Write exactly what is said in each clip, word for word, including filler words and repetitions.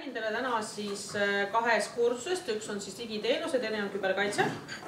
räägin teile täna siis kahes kursusest, üks on siis digiteenused, teine on küberkaitse.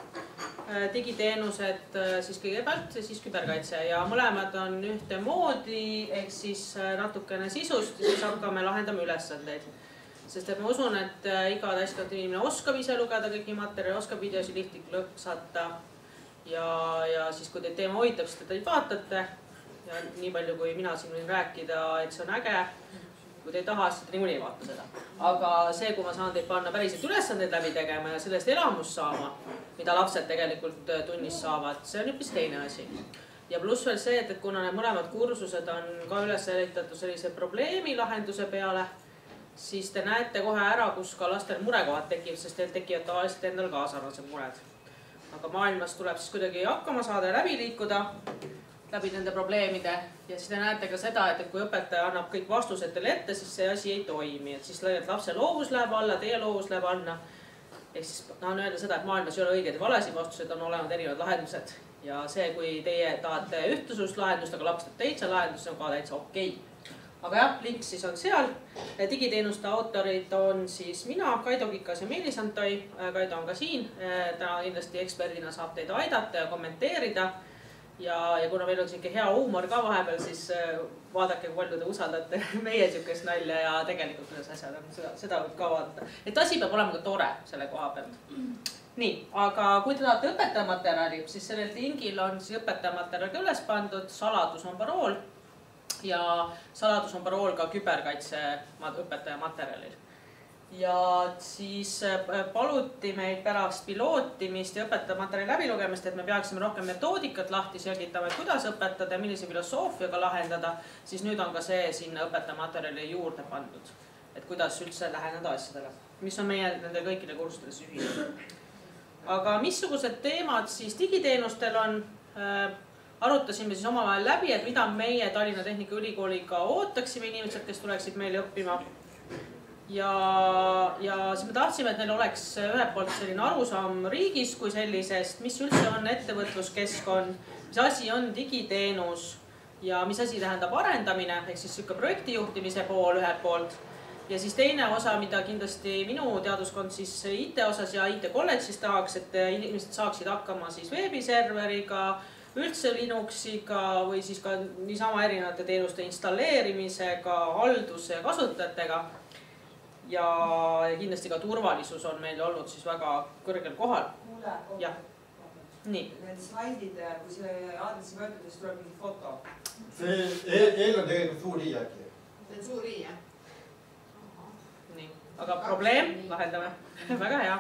Digiteenused siis kõigepealt, siis küberkaitse ja mõlemad on ühtemoodi, ehk siis natukene sisust ja siis hakkame lahendama ülesandeid. Sest et ma usun, et iga täiskasvanud inimene oskab ise lugeda kõiki materjali, oskab videosi lihti lõksata ja, ja siis kui teid teema hoitab, siis te teid vaatate ja nii palju kui mina siin võin rääkida, et see on äge. Kui te ei taha, siis te niikuinii ei vaata seda. Aga see, kui ma saan teid panna päriselt ülesandeid läbi tegema ja sellest elamust saama, mida lapsed tegelikult tunnis saavad, see on hoopis teine asi. Ja pluss veel see, et kuna need mõlemad kursused on ka üles ehitatud sellise probleemi lahenduse peale, siis te näete kohe ära, kus ka lastel murekohad tekivad, sest teil tekivad tavaliselt endal ka sarnased mured. Aga maailmas tuleb siis kuidagi hakkama saada ja läbi liikuda läbi nende probleemide ja siis te näete ka seda, et kui õpetaja annab kõik vastused teile ette, siis see asi ei toimi. Et siis lapse loovus läheb alla, teie loovus läheb alla. Ehk siis tahan öelda seda, et maailmas ei ole õiged ja valesid vastused, on olemas erinevad lahendused. Ja see, kui teie tahate ühtlusust lahendust, aga laps teeb teise lahendus, on ka täitsa okei. Aga jah, link siis on seal. Digiteenuste autorid on siis mina, Kaido Kikas ja Meelis Antoi. Kaido on ka siin. Täna kindlasti eksperdina saab teid aidata ja kommenteerida. Ja, ja kuna meil on siuke hea huumor ka vahepeal, siis vaadake, kui palju te usaldate meie siukest nalja ja tegelikult kuidas asjad on, seda, seda võib ka vaadata. Et asi peab olema ka tore selle koha pealt. Nii, aga kui te tahate õpetajamaterjali, siis sellel lingil on siis õpetajamaterjal ka üles pandud, saladus on parool ja saladus on parool ka küberkaitse õpetajamaterjalil. Ja siis paluti meid pärast pilootimist ja õpetajamaterjali läbilugemist, et me peaksime rohkem metoodikat lahti selgitama, et kuidas õpetada ja millise filosoofiaga lahendada, siis nüüd on ka see sinna õpetajamaterjali juurde pandud. Et kuidas üldse läheneda asjadele, mis on meie nende kõikide kursustele ühine. Aga missugused teemad siis digiteenustel on, arutasime siis omavahel läbi, et mida meie Tallinna Tehnikaülikooliga ootaksime inimesed, kes tuleksid meile õppima. Ja, ja siis me tahtsime, et neil oleks ühelt poolt selline arusaam riigist kui sellisest, mis üldse on ettevõtluskeskkond, mis asi on digiteenus ja mis asi tähendab arendamine, ehk siis siuke projektijuhtimise pool ühelt poolt. Ja siis teine osa, mida kindlasti minu teaduskond siis I T osas ja I T kolledžis tahaks, et inimesed saaksid hakkama siis veebiserveriga, üldse Linuxiga või siis ka niisama erinevate teenuste installeerimisega, halduse ja kasutajatega. Ja kindlasti ka turvalisus on meil olnud siis väga kõrgel kohal. Kuule, jah. Nii. Need slaidid, kui see aadressi võetudes tuleb mingi foto. See eel on tegelikult suur I äkki. See on suur I, jah? Nii, aga probleem lahendame. Väga hea.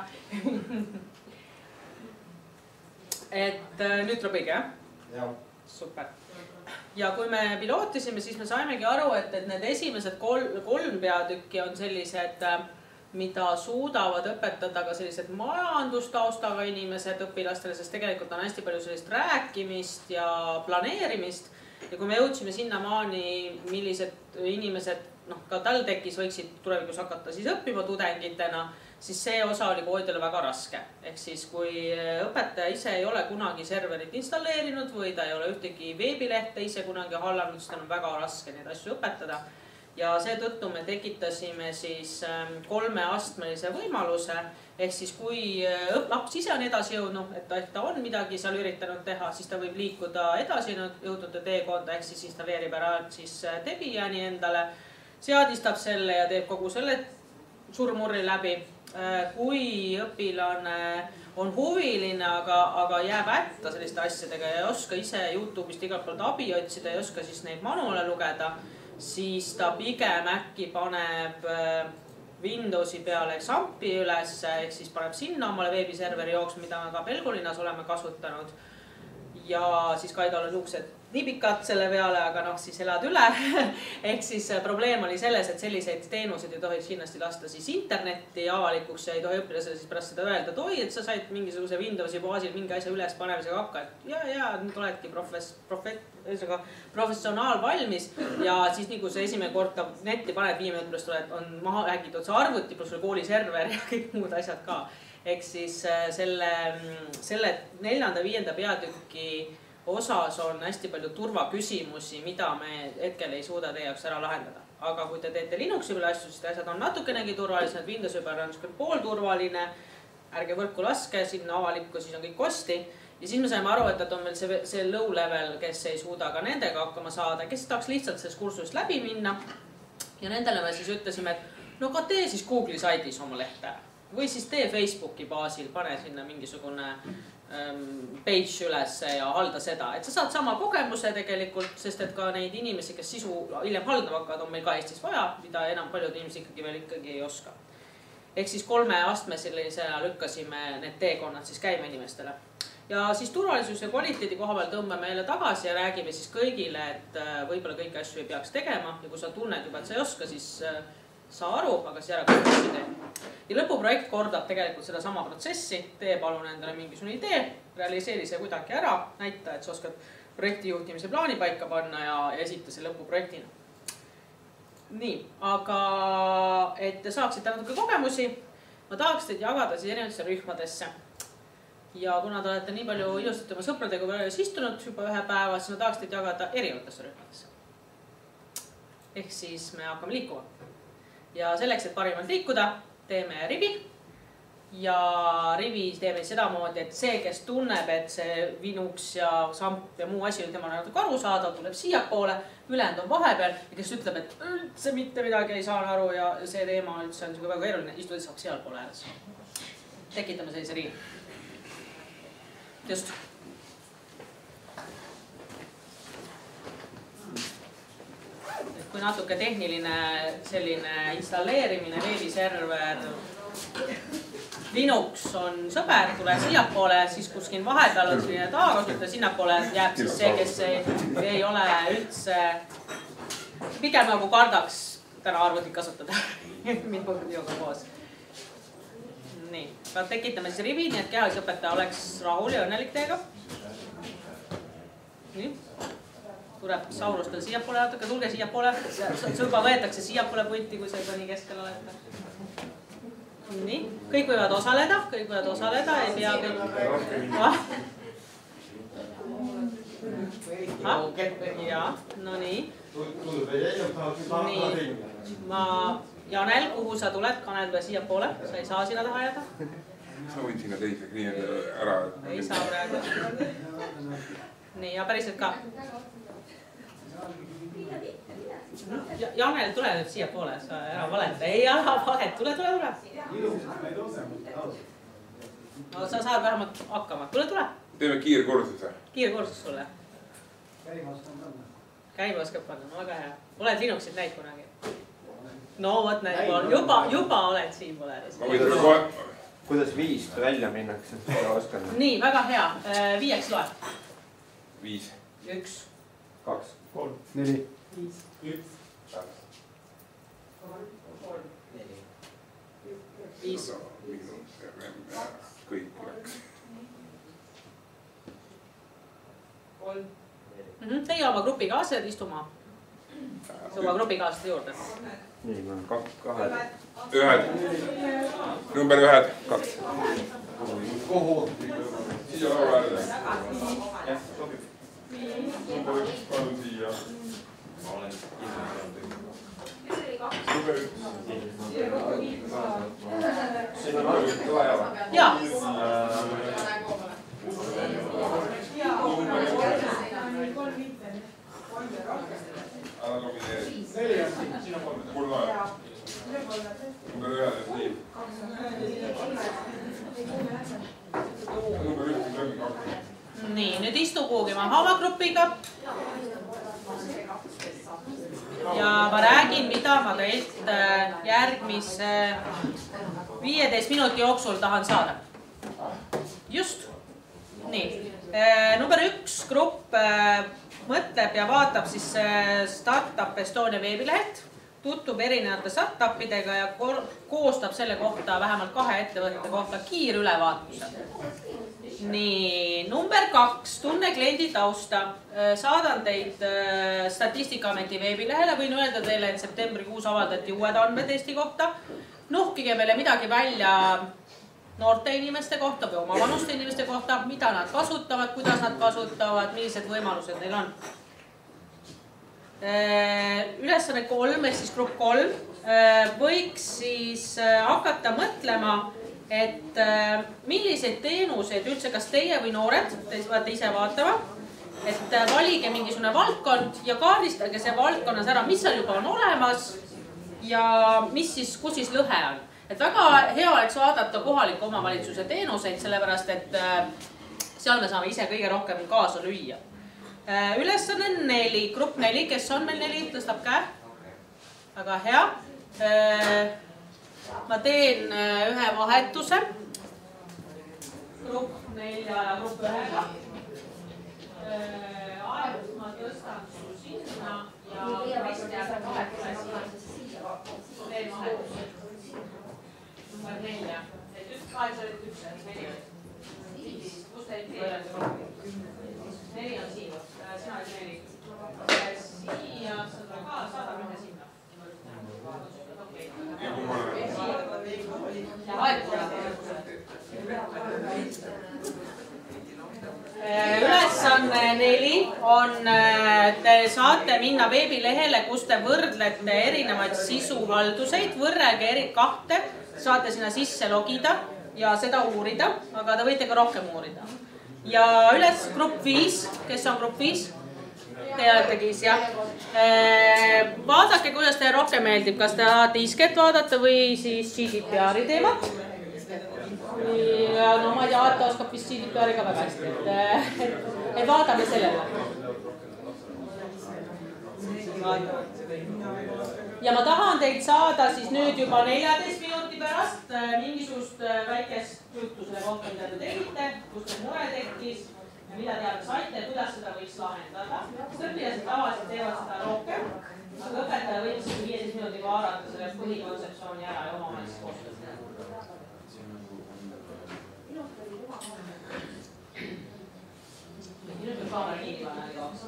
Et nüüd tuleb õige, jah? Jah. Super. Ja kui me pilootisime, siis me saimegi aru, et need esimesed kolm peatükki on sellised, mida suudavad õpetada ka sellised majandustaustaga inimesed õpilastele, sest tegelikult on hästi palju sellist rääkimist ja planeerimist. Ja kui me jõudsime sinna maani, millised inimesed ka TalTechis võiksid tulevikus hakata siis õppima tudengitena, siis see osa oli koolidele väga raske. Ehk siis kui õpetaja ise ei ole kunagi serverit installeerinud või ta ei ole ühtegi veebilehte ise kunagi hallanud, siis on väga raske neid asju õpetada. Ja seetõttu me tekitasime siis kolmeastmelise võimaluse. Ehk siis kui laps ise on edasi jõudnud, et ta on midagi seal üritanud teha, siis ta võib liikuda edasi jõudnud teekonda, ehk siis installeerib ära siis Debiani endale, seadistab selle ja teeb kogu selle surmurri läbi. Kui õpilane on huviline, aga, aga jääb ätta selliste asjadega ja ei oska ise YouTube'ist igalt poolt abi otsida, ei oska siis neid manuale lugeda, siis ta pigem äkki paneb Windowsi peale Xampi üles, ehk siis paneb sinna omale veebiserveri jooks, mida me ka Pelgulinnas oleme kasutanud. Ja siis Kaidol on juuksed nii pikad selle peale, aga noh, siis elad üle. Ehk siis probleem oli selles, et selliseid teenuseid ei tohiks kindlasti lasta siis internetti avalikuks ja ei tohi õpilasele siis pärast seda öelda, et oi, et sa said mingisuguse Windowsi baasil mingi asja üles panemisega hakka, et ja, ja nüüd oledki profes, profet, professionaal valmis ja siis nii kui see esimene kord ta netti paned, viie minutit pärast oled, on maha räägitud see arvuti pluss kooliserver ja kõik muud asjad ka. Ehk siis selle, selle neljanda, viienda peatüki osas on hästi palju turvaküsimusi, mida me hetkel ei suuda teie jaoks ära lahendada. aga kui te teete Linuxi peal asju, siis asjad on natukenegi turvalised, Windowsi peal on küll poolturvaline, ärge võrku laske, sinna avalikku, siis on kõik kosti. Ja siis me saime aru, et on veel see, see low level, kes ei suuda ka nendega hakkama saada, kes tahaks lihtsalt sellest kursusest läbi minna. Ja nendele me siis ütlesime, et no ka tee siis Google'i saidis oma lehte või siis tee Facebooki baasil, pane sinna mingisugune ähm, page ülesse ja halda seda. Et sa saad sama kogemuse tegelikult, sest et ka neid inimesi, kes sisu hiljem haldama hakkavad, on meil ka Eestis vaja, mida enam paljud inimesed ikkagi veel ikkagi ei oska. Ehk siis kolme astmesellisena lükkasime need teekonnad siis käima inimestele. Ja siis turvalisus ja kvaliteedi koha peal tõmbame meile tagasi ja räägime siis kõigile, et võib-olla kõiki asju ei peaks tegema ja kui sa tunned juba, et sa ei oska, siis saa aru, aga siis ära kõigest tee. Ja lõpuprojekt kordab tegelikult seda sama protsessi, tee palun endale mingisugune idee, realiseeri see kuidagi ära, näita, et sa oskad projekti juhtimise plaani paika panna ja esita see lõpuprojektina. Nii, aga et te saaksite natuke kogemusi, ma tahaks teid jagada siis erinevatesse rühmadesse. Ja kuna te olete nii palju ilusasti oma sõpradega väljas istunud juba ühe päeva, siis ma tahaks teid jagada erinevatesse rühmadesse. Ehk siis me hakkame liikuma. Ja selleks, et parimalt liikuda, teeme rivi. Ja rivi teeme sedamoodi, et see, kes tunneb, et see Linux ja Samp ja muu asi on tema natuke aru saada, tuleb siia poole, ülejäänud on vahepeal ja kes ütleb, et üldse mitte midagi ei saa aru ja see teema üldse on väga keeruline, istudes saab seal poole ääres. Tekitame sellise rivi. Just. Et kui natuke tehniline selline installeerimine, veebiserver, Linux on sõber, tule siia poole, siis kuskil vahepeal on selline taakasutada, sinna poole jääb siis see, kes ei, ei ole üldse, pigem nagu kardaks täna arvutit kasutada minuga koos. Nii, peab tekitama siis rivi, nii et kehalisõpetaja oleks rahul ja õnnelik teiega. Nii, tuleb Saurustel siia poole natuke, tulge siia poole. See juba võetakse siia poole pulti, kui see juba nii keskel olete. Nii, kõik võivad osaleda, kõik võivad osaleda, ei pea kõik. Jaa, no nii. Nii, ma... Janel, kuhu sa tuled? Kanel tule siia poole, sa ei saa sinna taha jääda. Sa võid sinna teise kliendile ära. Ei saa praegu. Nii, ja päriselt ka. Janel, tule nüüd siia poole, sa ära valeta. Ei ala valet, tule, tule, tule. No sa saad vähemalt hakkama. Tule, tule. Teeme kiirkursus. Kiirkursus sulle. Käima oskab panna, väga hea. Oled Linuxit näid kunagi? No võt näid, juba, juba oled siin pole. Kuidas viist välja minnakse? Nii, väga hea. Viieks loe. Viis. Üks. Kaks. Kolm. Neli. Viis. Üks. Kolm. Neli. Viis. Kõik läks. Kolm. Teie oma grupikaaslased istuma. See oma grupikaaslaste juurde. Nii, ma olen kahed. Ühed. Number ühed. Kaks. Kuhu? Siia laua äärde. Number üks, palun siia. Number üks. Siin on arvut ka vaja. Jaa. Ära nomineeri. Mul laeb. Number ühed, et nii. Number üks, number kaks. Nii, nüüd istu kuhugi maha oma grupiga. Ja ma räägin, mida ma teilt järgmise viieteist minuti jooksul tahan saada. Just. Nii. Number üks grupp mõtleb ja vaatab siis Startup Estonia veebilehelt, tuttub erinevate startupidega ja koostab selle kohta vähemalt kahe ettevõtete kohta kiirülevaatuse. Nii, number kaks, tunne kliendi tausta. Saadan teid Statistikaameti veebilehele, võin öelda teile, et septembrikuus avaldati uued andmed Eesti kohta. Nuhkige meile midagi välja noorte inimeste kohta või oma vanuste inimeste kohta, mida nad kasutavad, kuidas nad kasutavad, millised võimalused neil on. ülesanne kolm ehk siis grupp kolm võiks siis hakata mõtlema, et milliseid teenuseid üldse, kas teie või noored, te peate ise vaatama, et valige mingisugune valdkond ja kaardistage see valdkonnas ära, mis seal juba on olemas ja mis siis, kus siis lõhe on. Et väga hea oleks vaadata kohaliku omavalitsuse teenuseid, sellepärast et seal me saame ise kõige rohkem kaasa lüüa. Ülesanne neli, grupp neli, kes on meil neli, tõstab käe. Väga hea. Ma teen ühe vahetuse. Grupp nelja ja grupp ühega. Aegust ma tõstan su sinna ja Kristi jääb vahetuse siia. Teen vahetuse. Number nelja. Üks aeg sa olid üks, neli olid. Kus te ei ole? Neli on siin. Sina olid neli. Siia, sa tuleb ka, saadame ühe sinna. Ja kummale? Ja aeg tuleb. Ülesanne neli on, te saate minna veebilehele, kus te võrdlete erinevaid sisuhalduseid, võrrelge eri kahte, saate sinna sisse logida ja seda uurida, aga te võite ka rohkem uurida. Ja üles grupp viis, kes on grupp viis? Te olete kiis, jah. Vaadake, kuidas teile rohkem meeldib, kas te tahate isket vaadata või siis G D P R-i teemat. Ja no ma ei tea, Aata oskab vist G D P R-i ka väga hästi, et vaatame sellele. Ja ma tahan teid saada siis nüüd juba neljateist minuti pärast mingisugust väikest juttu selle kohta, mida te tegite, kus te mure tekkis ja mida teada saite, kuidas seda võiks lahendada. Õpilased tavaliselt teevad seda rohkem, aga õpetaja võiks viieteist minutiga haarata selle põhikontseptsiooni ära ja omavahelist koostööd. Nüüd peab kaamera kinni panna ei kaoks.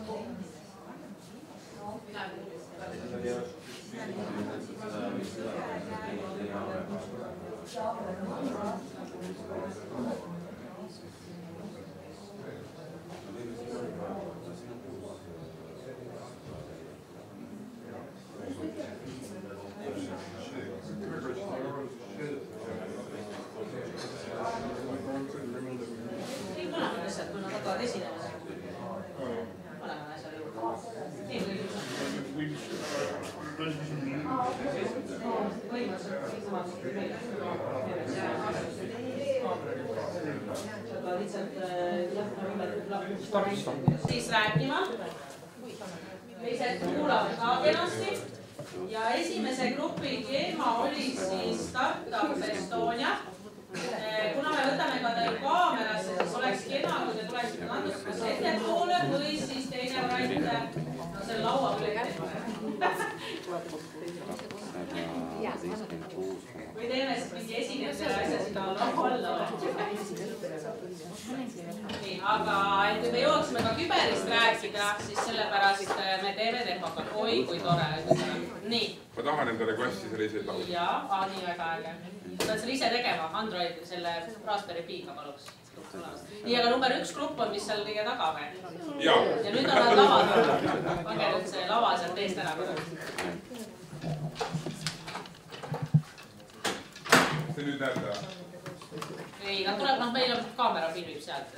Kõik mõlemad asjad, kui nad hakkavad esinema. Mõlemad asjad juurde. Siis rääkima. Teised kuulavad ka kenasti. Ja esimese grupi teema oli siis Startup Estonia. Kuna me võtame ka teil kaamerasse, siis oleks kena, kui te tuleksite natuke kas ettepoole või siis teine variant, no selle laua küll. Või teeme siis mingi esinemisele asja seda laua alla. Nii, aga et kui me jooksime ka küberist rääkida, siis sellepärast me teeme demoga. Oi, kui tore. Nii. Ma tahan endale klassi selliseid lauda. Jaa, nii väga äge. Saad selle ise tegema, Android selle Raspberry Piga paluks. Nii, aga number üks grupp on, mis seal kõige taga või? Jaa. Ja nüüd on nad lavad. Pange nüüd see lava sealt eest ära. See nüüd näete? Ei, nad tuleb, noh, meil on kaamera filmib sealt.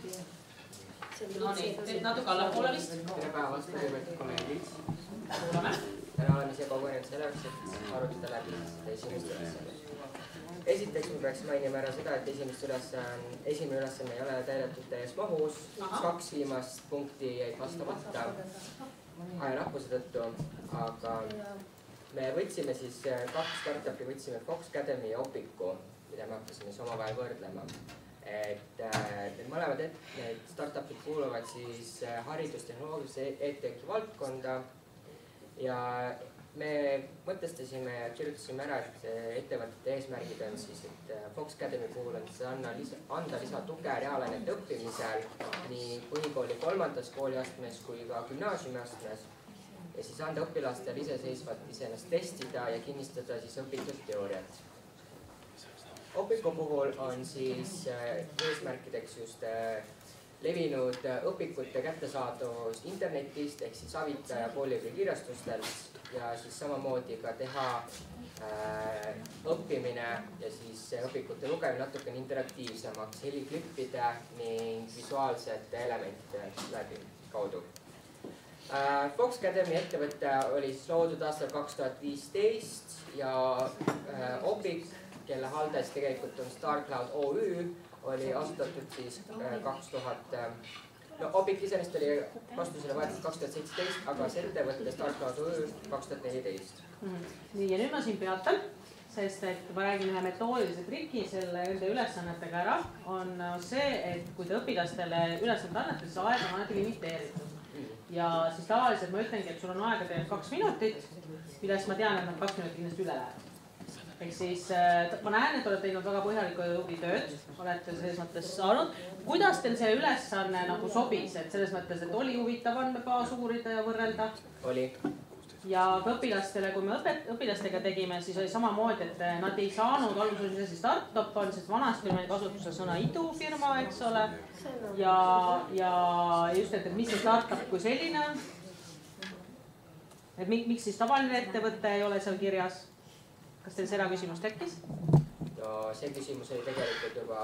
No nii, natuke allapoole vist. Tere päevast, lugupeetud kolleegid. Kuulame. Täna oleme siia kogunenud selleks, et arutada läbi seda esimest ülesannet. Esiteks me peaks mainima ära seda, et esimest ülesanne, esimene ülesanne ei ole täidetud täies mahus. Kaks viimast punkti jäid vastamata ajanappuse tõttu, aga me võtsime siis kaks startupi, võtsime Fox Academy ja Opiku, mida me hakkasime siis omavahel võrdlema. Et need mõlemad need startupid kuuluvad siis haridustehnoloogilise e-teki valdkonda. Ja me mõtestasime ja kirjutasime ära, et ettevõtete eesmärgid on siis, et Fox Academy puhul on siis anda, anda lisatuge reaalainete õppimisel nii põhikooli kolmandas kooliastmes kui ka gümnaasiumiastmes ja siis anda õpilastele iseseisvalt iseennast testida ja kinnistada siis õpitud teooriat. Opiku puhul on siis eesmärkideks just levinud õpikute kättesaadavus internetist ehk siis Avita ja Koolibri kirjastustelt ja siis samamoodi ka teha äh, õppimine ja siis õpikute lugemine natukene interaktiivsemaks heliklippide ning visuaalsete elementide läbi kaudu. äh, Fox Academy ettevõte oli siis loodud aastal kaks tuhat viisteist ja äh, Opik, kelle haldes tegelikult on StarCloud O Ü, oli asutatud siis kaks tuhat, no Opik iseenesest oli vastusele võetud kaks tuhat seitseteist, aga see ettevõtte StarCloud O Ü kaks tuhat neliteist. Nii, ja nüüd ma siin peatan, sest et ma räägin ühe metoodilise triki selle nende ülesannetega ära, on see, et kui te õpilastele ülesande annate, siis aeg on alati limiteeritud. Ja siis tavaliselt ma ütlengi, et sul on aega teha kaks minutit, millest ma tean, et nad kaks minutit kindlasti üle lähevad. Ehk siis ma näen, et olete teinud väga põhjalikku ja tubli tööd, olete selles mõttes saanud. Kuidas teil see ülesanne nagu sobis, et selles mõttes, et oli huvitav andmebaas uurida ja võrrelda? Oli. Ja ka õpilastele, kui me õpet, õpilastega tegime, siis oli samamoodi, et nad ei saanud alguses ise startup on, sest vanasti oli meil kasutusel sõna idufirma, eks ole. Ja, ja just, et mis see startup kui selline on. Et miks siis tavaline ettevõte ei ole seal kirjas? Kas teil seda küsimus tekkis? No see küsimus oli tegelikult juba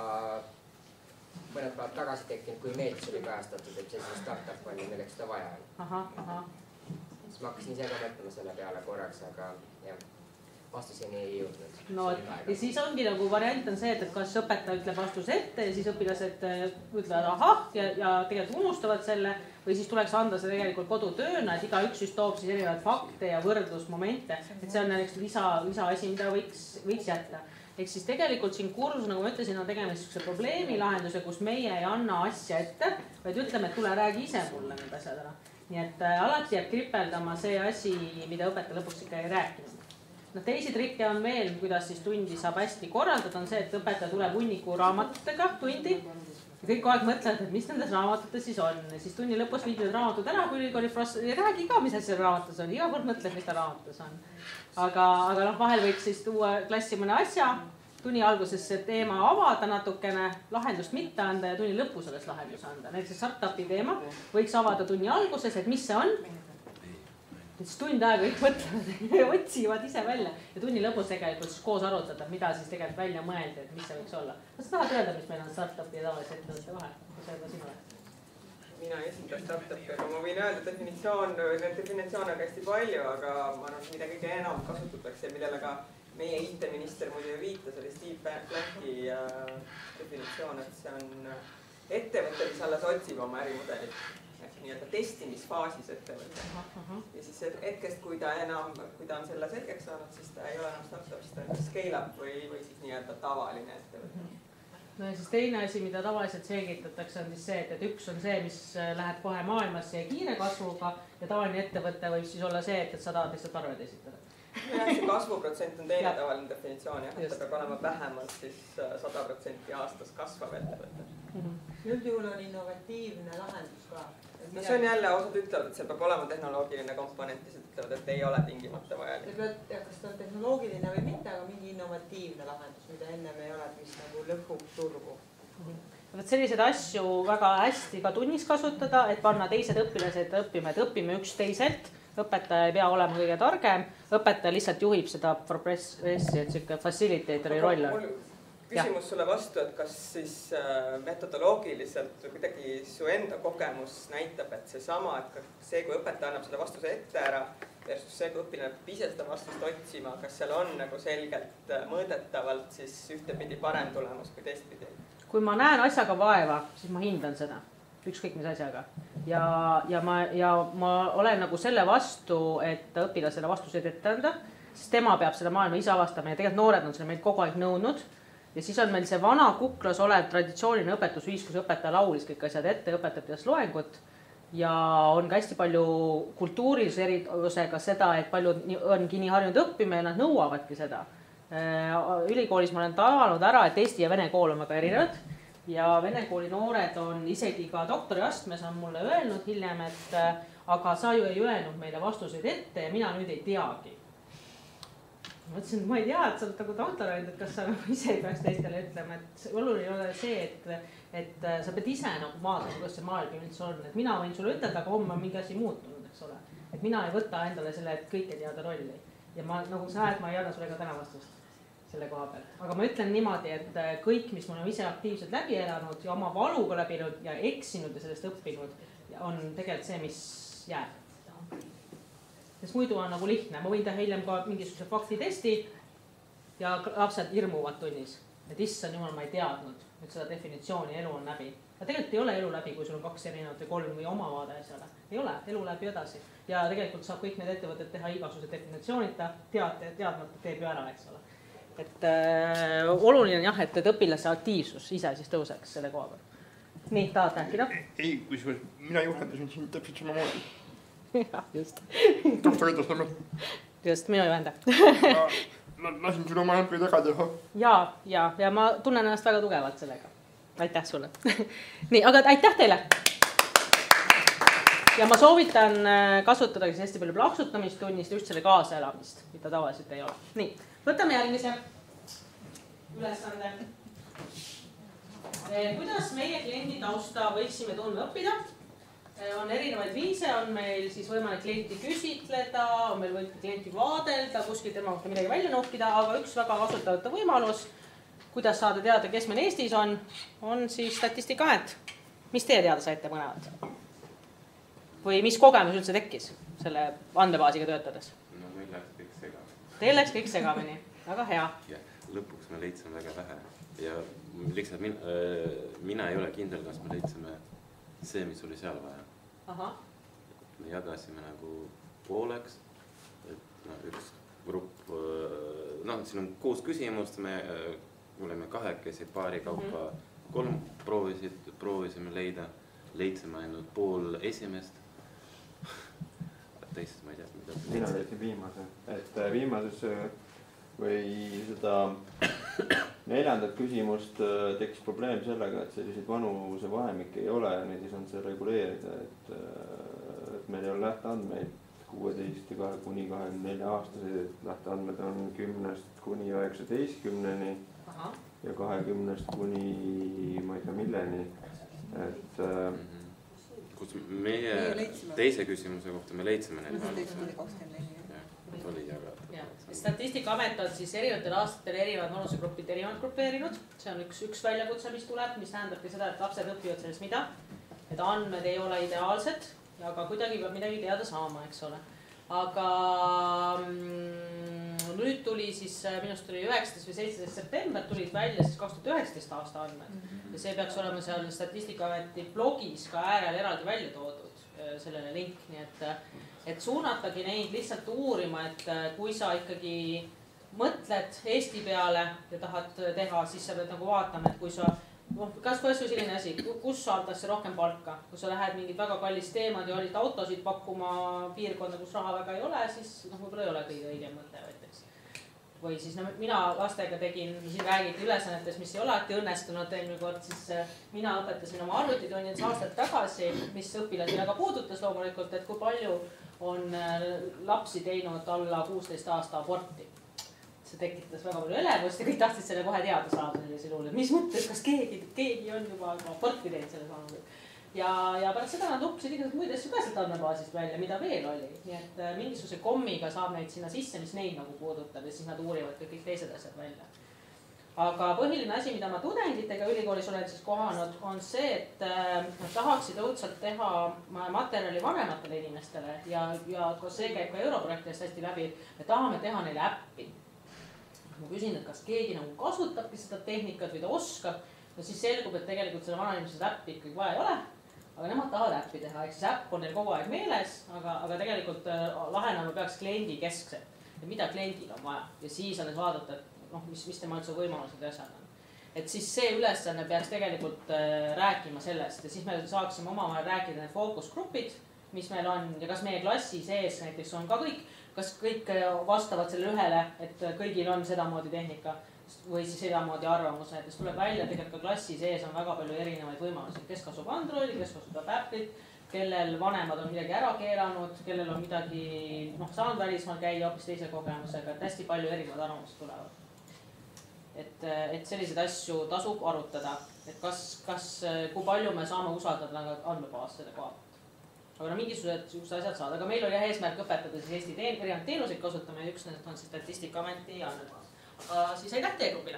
mõned päevad tagasi tekkinud, kui meeldis oli kajastatud, et see startup on ja milleks seda vaja on. Aha, aha. Siis ma hakkasin ise ka mõtlema selle peale korraks, aga jah, vastuseni ei jõudnud. No ja siis ongi nagu variant on see, et kas õpetaja ütleb vastuse ette ja siis õpilased ütlevad ahah ja, ja tegelikult unustavad selle või siis tuleks anda see tegelikult kodutööna, et igaüks siis toob siis erinevaid fakte ja võrdlusmomente, et see on näiteks lisa, lisa asi, mida võiks, võiks jätta. Ehk siis tegelikult siin kursus, nagu ma ütlesin, on tegemist sellise probleemi lahenduse, kus meie ei anna asja ette, vaid ütleme, et tule räägi ise mulle need asjad ära. Nii et äh, alati jääb kripeldama see asi, mida õpetaja lõpuks ikka ei rääkinud. No, teisi trikke on veel, kuidas siis tundi saab hästi korraldada, on see, et õpetaja tuleb hunniku raamatutega tundi. Ja kõik aeg mõtlevad, et mis nendes raamatutes siis on. Ja siis tunni lõpus viidi need raamatud ära, kui ülikooli professor ei räägi ka, mis asja raamatus on. Iga kord mõtled, mis ta raamatus on. Aga, aga noh, vahel võiks siis tuua klassi mõne asja, tunni alguses see teema avada natukene, lahendust mitte anda ja tunni lõpus alles lahendus anda. Näiteks startupi teema võiks avada tunni alguses, et mis see on. Siis tund aega kõik mõtlevad ja otsivad ise välja ja tunni lõpus tegelikult siis koos arutada, mida siis tegelikult välja mõeldi, et mis see võiks olla. Kas sa tahad öelda, mis meil on startupi ja tavalise ettevõtte vahe? Kas öelda sinule? Mina esindan startupi, aga ma võin öelda definitsioon, need definitsioone on hästi palju, aga ma arvan, mida kõige enam kasutatakse, millele ka meie I T-minister muidu viitas, oli Steve Blanki definitsioon, et see on ettevõte, mis alles otsib oma ärimudelit. Nii-öelda testimisfaasis ettevõte. Ja siis hetkest, kui ta enam, kui ta on selle selgeks saanud, siis ta ei ole enam startup, siis ta on scale-up või, või siis nii-öelda tavaline ettevõte. No ja siis teine asi, mida tavaliselt selgitatakse, on siis see, et, et üks on see, mis läheb kohe maailmasse ja kiire kasvuga ja tavaline ettevõte võib siis olla see, et, et sa tahad lihtsalt arved esitada. jah, see kasvuprotsent on teine tavaline definitsioon, jah, et ta peab olema vähemalt siis sada protsenti aastas kasvav ettevõte. Üldjuhul on innovatiivne lahendus ka. No see on jälle, osad ütlevad, et see peab olema tehnoloogiline komponent ja siis ütlevad, et ei ole tingimata vajalik. Kas ta on tehnoloogiline või mitte, aga mingi innovatiivne lahendus, mida ennem ei ole, mis nagu lõhub turgu. Võt selliseid asju väga hästi ka tunnis kasutada, et panna teised õpilased õppima, et õpime üksteiselt. Õpetaja ei pea olema kõige targem, õpetaja lihtsalt juhib seda progressi, et siuke facilitatori roll on. Küsimus sulle vastu, et kas siis metodoloogiliselt või kuidagi su enda kogemus näitab, et see sama, et see, kui õpetaja annab selle vastuse ette ära versus see, kui õpilane peab ise seda vastust otsima, kas seal on nagu selgelt mõõdetavalt siis ühtepidi parem tulemus kui teistpidi? Kui ma näen asjaga vaeva, siis ma hindan seda, ükskõik mis asjaga. Ja, ja, ma, ja ma olen nagu selle vastu, et õpilasele vastuseid ette anda, sest tema peab seda maailma ise avastama ja tegelikult noored on selle meilt kogu aeg nõudnud. Ja siis on meil see vana kuklas olev traditsiooniline õpetusviis, kus õpetaja laulis kõik asjad ette, õpetab teast loengut. Ja on ka hästi palju kultuurilise eritusega seda, et paljud ongi nii harjunud õppima ja nad nõuavadki seda. Ülikoolis ma olen tavalnud ära, et eesti ja vene kool on väga erinevad. Ja vene kooli noored on isegi ka doktoriastmes on mulle öelnud hiljem, et aga sa ju ei öelnud meile vastuseid ette ja mina nüüd ei teagi. ma ütlesin, et ma ei tea, et sa oled nagu doktorant, et kas sa nagu ise ei peaks teistele ütlema, et oluline ei ole see, et, et sa pead ise nagu vaatama, kuidas see maailm üldse on, et mina võin sulle ütelda, aga homme on mingi asi muutunud, eks ole. Et mina ei võta endale selle, et kõike teada rolli ja ma nagu sa näed, ma ei anna sulle ka täna vastust selle koha peal. Aga ma ütlen niimoodi, et kõik, mis ma olen ise aktiivselt läbi elanud ja oma valuga läbinud ja eksinud ja sellest õppinud, on tegelikult see, mis jääb. Sest muidu on nagu lihtne, ma võin teha hiljem ka mingisuguse faktitesti ja lapsed hirmuvad tunnis. Et issand jumal, ma ei teadnud, et seda definitsiooni elu on läbi. Ja tegelikult ei ole elu läbi, kui sul on kaks erinevat või kolm või oma vaade asjale. Ei ole, elu läbi edasi. Ja tegelikult saab kõik need ettevõtted teha igasuguse definitsioonita, tead, teadmata teeb ju ära, eks ole. Et äh, oluline on jah, et, et õpilase aktiivsus ise siis tõuseks selle koha peal. Nii, tahad rääkida? Ei, kui mina juhendasin siin täpselt sama moodi. Ja, just. Doktor edastame. Just, minu juhenda. Lasin sul oma ämpi taga teha. Ja, ja, ja ma tunnen ennast väga tugevalt sellega. Aitäh sulle. Nii, aga aitäh teile. Ja ma soovitan kasutada hästi palju plaksutamist tunnist just selle kaasaelamist, mida tavaliselt ei ole. Nii, võtame järgmise ülesande. Kuidas meie kliendi tausta võiksime tundma õppida? On erinevaid viise, on meil siis võimalik klienti küsitleda, on meil võib klienti vaadelda, kuskil tema kohta midagi välja noppida, aga üks väga kasutavate võimalus, kuidas saada teada, kes meil Eestis on, on siis Statistikaamet. Mis teie teada saite mõned? Või mis kogemus üldse tekkis selle andmebaasiga töötades? No meil läks kõik segamini. Teil läks kõik segamini, väga hea. Ja lõpuks me leidsime väga vähe. Ja lihtsalt mina, mina ei ole kindel, kas me leidsime see, mis oli seal vaja. Aha. Me jagasime nagu pooleks, et no, üks grupp, no siin on kuus küsimust, me olime kahekesi paari kaupa, kolm proovisid, proovisime leida, leidsime ainult pool esimest. Teisest ma ei tea, mida. Mina leidsin viimase, et viimases või seda neljandat küsimust tekkis probleem sellega, et selliseid vanuse vahemikke ei ole ja neid ei saanud see reguleerida, et, et meil ei ole lähteandmeid kuueteist kuni kahekümne nelja aastased, lähteandmed on kümnest kuni üheksateistkümneni ja kahekümnest kuni ma ei tea milleni, et kus meie teise küsimuse kohta me leidsime need oli aga. Statistikaamet on siis erinevatel aastatel erinevad vanusegrupid erinevalt grupeerinud. See on üks, üks väljakutse, mis tuleb, mis tähendabki seda, et lapsed õpivad sellest mida. Et andmed ei ole ideaalsed, aga kuidagi peab midagi teada saama, eks ole. Aga mm, nüüd tuli siis, minust tuli üheksateist või seitseteist september, tulid välja siis kaks tuhat üheksateist aasta andmed. Ja see peaks olema seal Statistikaameti blogis ka äärel eraldi välja toodud sellele link, nii et, et suunatagi neid lihtsalt uurima, et kui sa ikkagi mõtled Eesti peale ja tahad teha, siis sa pead nagu vaatama, et kui sa kas kui asju selline asi, kus saadakse rohkem palka, kui sa lähed mingid väga kallis teemad ja olid autosid pakkuma piirkonda, kus raha väga ei ole, siis noh, võib-olla ei ole kõige õigem mõte võtteks. Või siis no, mina lastega tegin, siin räägiti ülesannetes, mis ei ole alati õnnestunud eelmine kord, siis mina õpetasin oma arvutitunnis aastat tagasi, mis õpilasi väga puudutas loomulikult, et kui palju on lapsi teinud alla kuusteist aasta aborti. See tekitas väga palju elevust ja kõik tahtsid selle kohe teada saada sellisel juhul, et mis mõttes, kas keegi, keegi on juba aborti teinud selle saanud. Ja, ja pärast seda nad õppisid igasugused muid asju ka sealt andmebaasist välja, mida veel oli. Nii et mingisuguse kommiga saab neid sinna sisse, mis neid nagu puudutab ja siis nad uurivad kõik teised asjad välja. Aga põhiline asi, mida ma tudengitega ülikoolis olen siis kohanud, on see, et nad tahaksid õudselt teha materjali vanematele inimestele ja, ja see käib ka Europrojektidest hästi läbi, et tahame teha neile äppi. Ma küsin, et kas keegi nagu kasutabki seda tehnikat või ta oskab, no siis selgub, et tegelikult selle vanainimese äppi ikkagi vaja ei ole, aga nemad tahavad äppi teha, ehk siis äpp on neil kogu aeg meeles, aga, aga tegelikult lahenama peaks kliendi keskselt, et mida kliendil on vaja ja siis alles vaadata, et noh, mis, mis tema üldse võimalused ja asjad on. Et siis see ülesanne peaks tegelikult rääkima sellest ja siis me saaksime omavahel rääkida need fookusgrupid, mis meil on ja kas meie klassi sees näiteks on ka kõik, kas kõik vastavad selle ühele, et kõigil on sedamoodi tehnika või siis sedamoodi arvamuse, et tuleb välja, tegelikult ka klassi sees on väga palju erinevaid võimalusi, kes kasub Androidi, kes kasutab Apple'it, kellel vanemad on midagi ära keelanud, kellel on midagi noh, saanud välismaal käia hoopis teise kogemusega, et hästi palju erinevad arvamused tulevad. Et, et selliseid asju tasub arutada, et kas, kas, kui palju me saame usaldada andmebaas selle koha pealt. Aga no mingisugused asjad saada, aga meil oli eesmärk õpetada siis Eesti teen, erinevaid teenuseid kasutama ja üks nendest on siis Statistikaameti andmebaas. Aga siis aitäh teie grupile.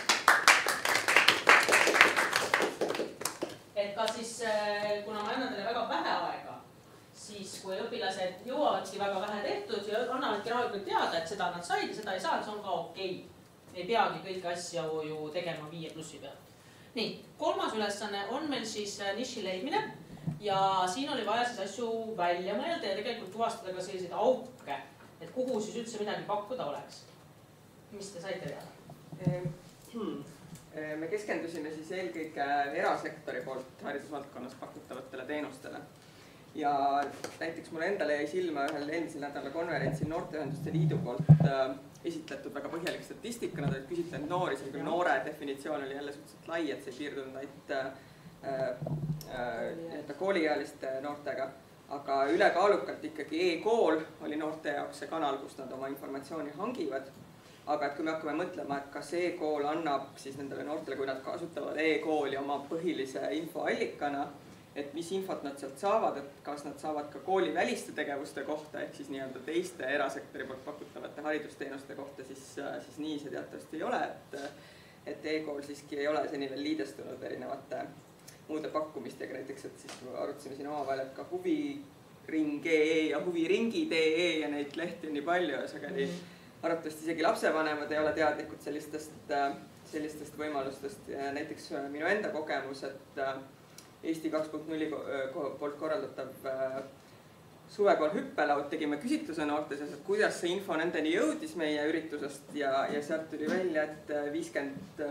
Et ka siis, kuna ma annan teile väga vähe aega, siis kui õpilased jõuavadki väga vähe tehtud ja annavadki rahulikult teada, et seda nad said ja seda ei saa, see on ka okei. Ei peagi kõiki asju ju tegema viie plussi peal. Nii, kolmas ülesanne on meil siis niši leidmine ja siin oli vaja siis asju välja mõelda ja tegelikult tuvastada ka selliseid auke, et kuhu siis üldse midagi pakkuda oleks. Mis te saite teada? Me keskendusime siis eelkõige erasektori poolt haridusvaldkonnas pakutavatele teenustele. Ja näiteks mulle endale jäi silma ühel eelmisel nädala konverentsil Noorteühenduste Liidu poolt esitletud väga põhjalik statistika, nad olid küsitlenud noori, see küll noore definitsioon oli jälle suhteliselt lai, et see ei piirdunud ainult äh, äh, kooliealiste noortega, aga ülekaalukalt ikkagi e-kool oli noorte jaoks see kanal, kus nad oma informatsiooni hangivad. Aga et kui me hakkame mõtlema, et kas e-kool annab siis nendele noortele, kui nad kasutavad e-kooli oma põhilise infoallikana, et mis infot nad sealt saavad, et kas nad saavad ka kooli väliste tegevuste kohta, ehk siis nii-öelda teiste erasektori poolt pakutavate haridusteenuste kohta, siis, siis nii see teatavasti ei ole, et, et e-kool siiski ei ole seni veel liidestunud erinevate muude pakkumistega, näiteks, et siis arutasime siin omavahel, et ka huviring.ee ja huviringi.ee ja neid lehti on nii palju ja sageli arvatavasti isegi lapsevanemad ei ole teadlikud sellistest, sellistest võimalustest ja näiteks minu enda kogemus, et Eesti kaks punkt null poolt korraldatav suvekool hüppelaud tegime küsitluse noortes, et kuidas see info nendeni jõudis meie üritusest ja, ja sealt tuli välja, et viiskümmend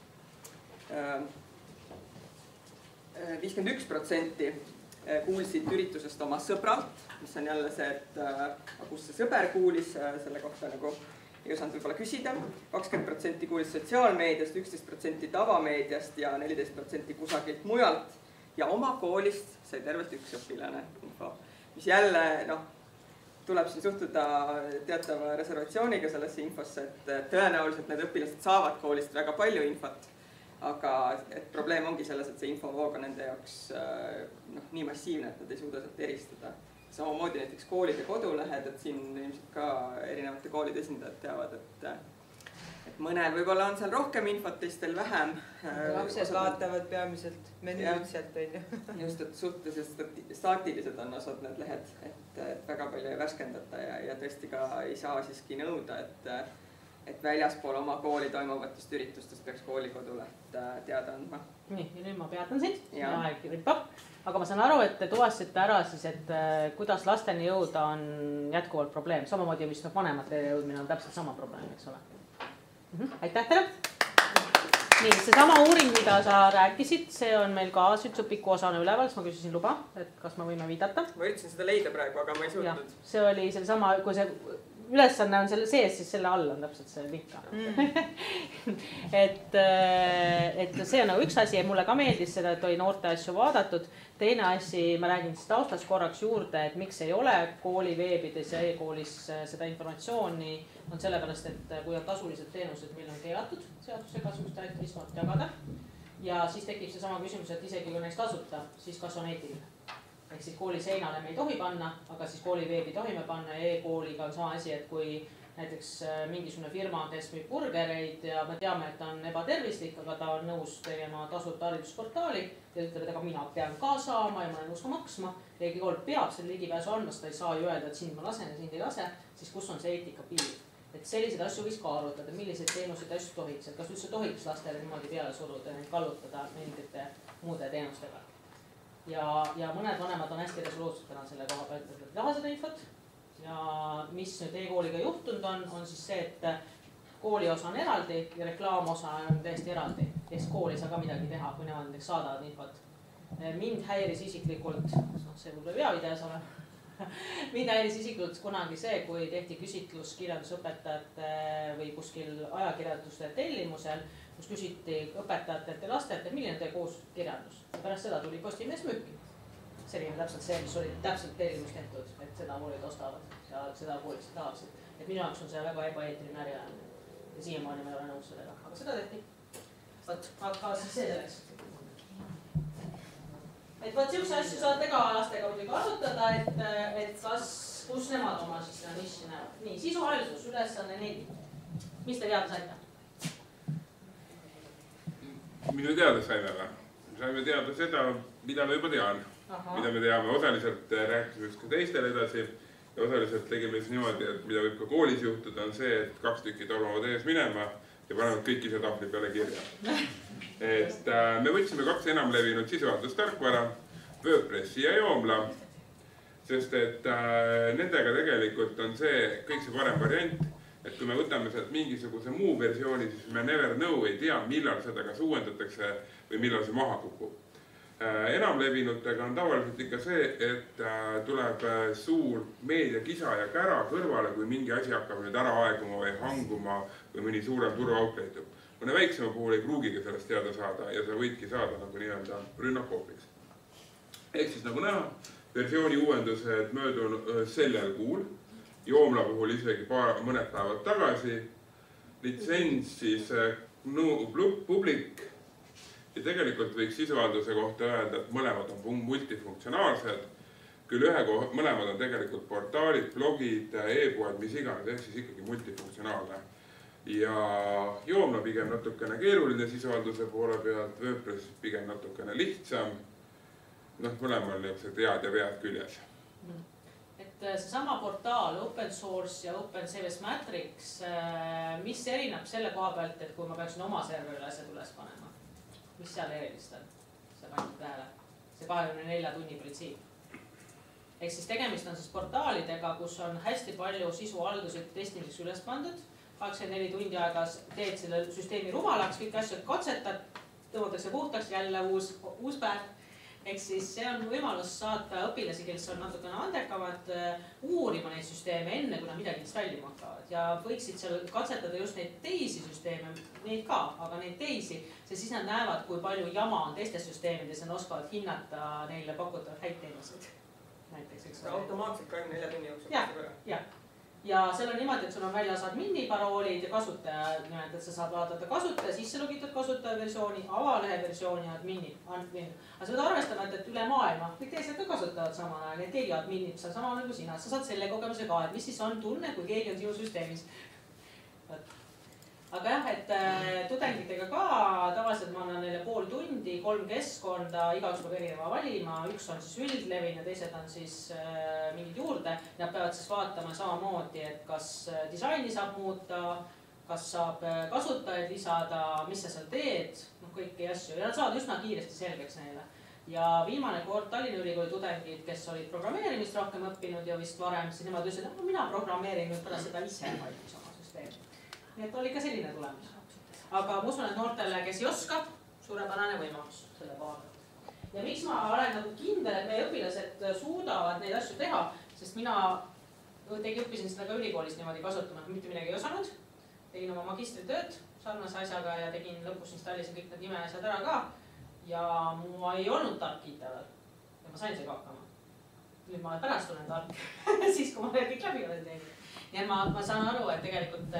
üks protsenti kuulsid üritusest oma sõbralt, mis on jälle see, et kus see sõber kuulis, selle kohta nagu ei osanud võib-olla küsida. kakskümmend protsenti kuulis sotsiaalmeediast, üksteist protsenti tavameediast ja neliteist protsenti kusagilt mujalt. Ja oma koolist sai tervelt üks õpilane info, mis jälle noh, tuleb siin suhtuda teatava reservatsiooniga sellesse infosse, et tõenäoliselt need õpilased saavad koolist väga palju infot, aga et probleem ongi selles, et see infovoog on nende jaoks noh, nii massiivne, et nad ei suuda sealt eristada. Samamoodi näiteks koolide kodulehed, et siin ilmselt ka erinevate koolide esindajad teavad, et et mõnel võib-olla on seal rohkem infot, teistel vähem. Lapsed vaatavad peamiselt menüüd sealt, on ju. Just, et suhteliselt staatilised on osad need lehed, et, et väga palju ei värskendata ja, ja tõesti ka ei saa siiski nõuda, et, et väljaspool oma kooli toimuvatest üritustest peaks koolikoduleht teada andma. Nii, ja nüüd ma peatan sind ja aeg rippab. Aga ma saan aru, et te tuvastasite ära siis, et kuidas lasteni jõuda on jätkuvalt probleem. Samamoodi vist vanemate jõudmine on täpselt sama probleem, eks ole. Aitäh teile! Nii, see sama uuring, mida sa rääkisid, see on meil ka sütsupiku osana üleval, siis ma küsisin luba, et kas me võime viidata. Ma üritasin seda leida praegu, aga ma ei suutnud. Ja, see oli selle sama, kui see ülesanne on selle sees, siis selle all on täpselt see link. Mm. et, et see on nagu üks asi ja mulle ka meeldis seda, et oli noorte asju vaadatud. Teine asi, ma räägin siis taustas korraks juurde, et miks ei ole kooli veebides ja e-koolis seda informatsiooni, on sellepärast, et kui on tasulised teenused, meil on keelatud seadusega süüst infot jagada. Ja siis tekib see sama küsimus, et isegi kui näiteks tasuta, siis kas on eetiline. Ehk siis kooli seinale me ei tohi panna, aga siis kooli veebi tohime panna ja e-kooliga on sama asi, et kui näiteks mingisugune firma, kes müüb burgereid ja me teame, et ta on ebatervislik, aga ta on nõus tegema tasuta haridusportaali ja ütleb, et aga mina pean ka saama ja ma olen nõus ka maksma. Ja kool peab selle ligipääsu andma, ta ei saa ju öelda, et sind ma lasen ja sind ei lase, siis kus on see eetika piir. Et selliseid asju võiks ka arutada, milliseid teenuseid asju tohiks, et kas üldse tohiks lastele niimoodi peale suruda ja neid kallutada mingite muude teenustega. Ja, ja mõned vanemad on hästi resoluutselt täna selle koha pealt, et ei taha seda infot. Ja mis nüüd e-kooliga juhtunud on, on siis see, et kooli osa on eraldi ja reklaamosa on täiesti eraldi. Kes kool ei saa ka midagi teha, kui nemad näiteks saadavad infot. Mind häiris isiklikult, no see võib-olla veavideos ole, mind häiris isiklikult kunagi see, kui tehti küsitlus kirjandusõpetajate või kuskil ajakirjanduste tellimusel, kus küsiti õpetajatelt ja lastelt, et milline teie koos kirjandus. Ja pärast seda tuli Postimees müüki. see oli täpselt see, mis oli täpselt tellimus tehtud, et seda koolid ostavad ja seda koolid tahaksid. Et minu jaoks on see väga ebaeetiline äriajamine ja siiamaani ma ei ole nõus sellega, aga seda tehti. Võt, aga siis see selleks. Et võt siukse asju saate ka lastega muidugi arutada, et, et kas, kus nemad oma siis seda nissi näevad. Nii, sisuharidus, ülesanne neli. Mis te teada saite? Mida teada saime või? Saime teada seda, mida ma juba tean. Aha. Mida me teame, osaliselt rääkisime ka teistele edasi. Ja osaliselt tegime siis niimoodi, et mida võib ka koolis juhtuda, on see, et kaks tükki tormavad ees minema ja panevad kõik ise tahvli peale kirja. Et äh, me võtsime kaks enamlevinud sisuhaldustarkvara, WordPressi ja Joomla, sest et äh, nendega tegelikult on see kõik see parem variant, et kui me võtame sealt mingisuguse muu versiooni, siis me never know, ei tea, millal seda kas uuendatakse või millal see maha kukub. Enamlevinutega on tavaliselt ikka see, et tuleb suur meediakisa ja kära kõrvale, kui mingi asi hakkab nüüd ära aeguma või hanguma või mõni suurem turuauk leidub. Mõne väiksema puhul ei pruugigi sellest teada saada ja sa võidki saada nagu nii-öelda rünnakhoopiks. Ehk siis nagu näha, versiooni uuendused möödunud sellel kuul, Joomla puhul isegi paar, mõned päevad tagasi, litsents siis no, publik. Ja tegelikult võiks sisuhalduse kohta öelda, et mõlemad on multifunktsionaalsed. Küll ühe koht, mõlemad on tegelikult portaalid, blogid, e-poed, mis iganes, ehk siis ikkagi multifunktsionaalne. Ja Joomla pigem natukene keeruline sisuhalduse poole pealt, WordPress pigem natukene lihtsam. Noh, mõlemal on niisugused head ja vead küljes. Et seesama portaal Open Source ja Open C V S Matrix, mis erineb selle koha pealt, et kui ma peaksin oma serverile asjad üles panema? Mis seal erilist on? See panite tähele. See kahekümne nelja tunni printsiip. Ehk siis tegemist on siis portaalidega, kus on hästi palju sisuhaldusid testimiseks üles pandud. kaheksakümmend neli tundi aega teed selle süsteemi rumalaks, kõik asjad katsetad, tõmmatakse puhtaks, jälle uus, uus päev. Ehk siis see on võimalus saata õpilasi, kes on natukene andekamad, uurima neid süsteeme enne, kui nad midagi installima hakkavad. Ja võiksid seal katsetada just neid teisi süsteeme, neid ka, aga neid teisi, sest siis nad näevad, kui palju jama on teistes süsteemides ja nad oskavad hinnata neile pakutavat häid teenuseid. Näiteks, eks ole. Automaatselt kahekümne nelja tunni jooksul. Ja, ja. Ja seal on niimoodi, et sul on välja saad mini paroolid ja kasutaja, et sa saad vaadata kasutaja, sisse logitud kasutaja versiooni, avalehe versiooni ja admini. Aga sa pead arvestama, et üle maailma kõik teised ka kasutavad samal ajal, et keegi adminib seal sama nagu sina. Sa saad selle kogemuse ka, et mis siis on tunne, kui keegi on sinu süsteemis. Aga jah, et tudengitega ka tavaliselt ma annan neile pool tundi, kolm keskkonda, igaüks peab erineva valima, üks on siis üldlevin ja teised on siis mingid juurde. Nad peavad siis vaatama samamoodi, et kas disaini saab muuta, kas saab kasutajaid lisada, mis sa seal teed, noh kõiki asju. Ja nad saavad üsna kiiresti selgeks neile. Ja viimane kord Tallinna Ülikooli tudengid, kes olid programmeerimist rohkem õppinud ja vist varem, siis nemad ütlesid, et mina programmeerin nüüd pärast seda ise valmis oma süsteemi. Nii et oli ka selline tulemus. Aga ma usun, et noortele, kes ei oska, suurepärane võimalus selle koha pealt. Ja miks ma olen nagu kindel, et meie õpilased suudavad neid asju teha, sest mina tegi õppisin seda ka ülikoolis niimoodi kasutama, et mitte midagi ei osanud. Tegin oma magistritööd sarnase asjaga ja tegin lõpus installisin kõik need nimeasjad ära ka. Ja mu ei olnud tark I T veel. Ja ma sain sellega hakkama. Nüüd ma pärast olen tark, siis kui ma kõik läbi olen teinud. Nii et ma, ma saan aru, et tegelikult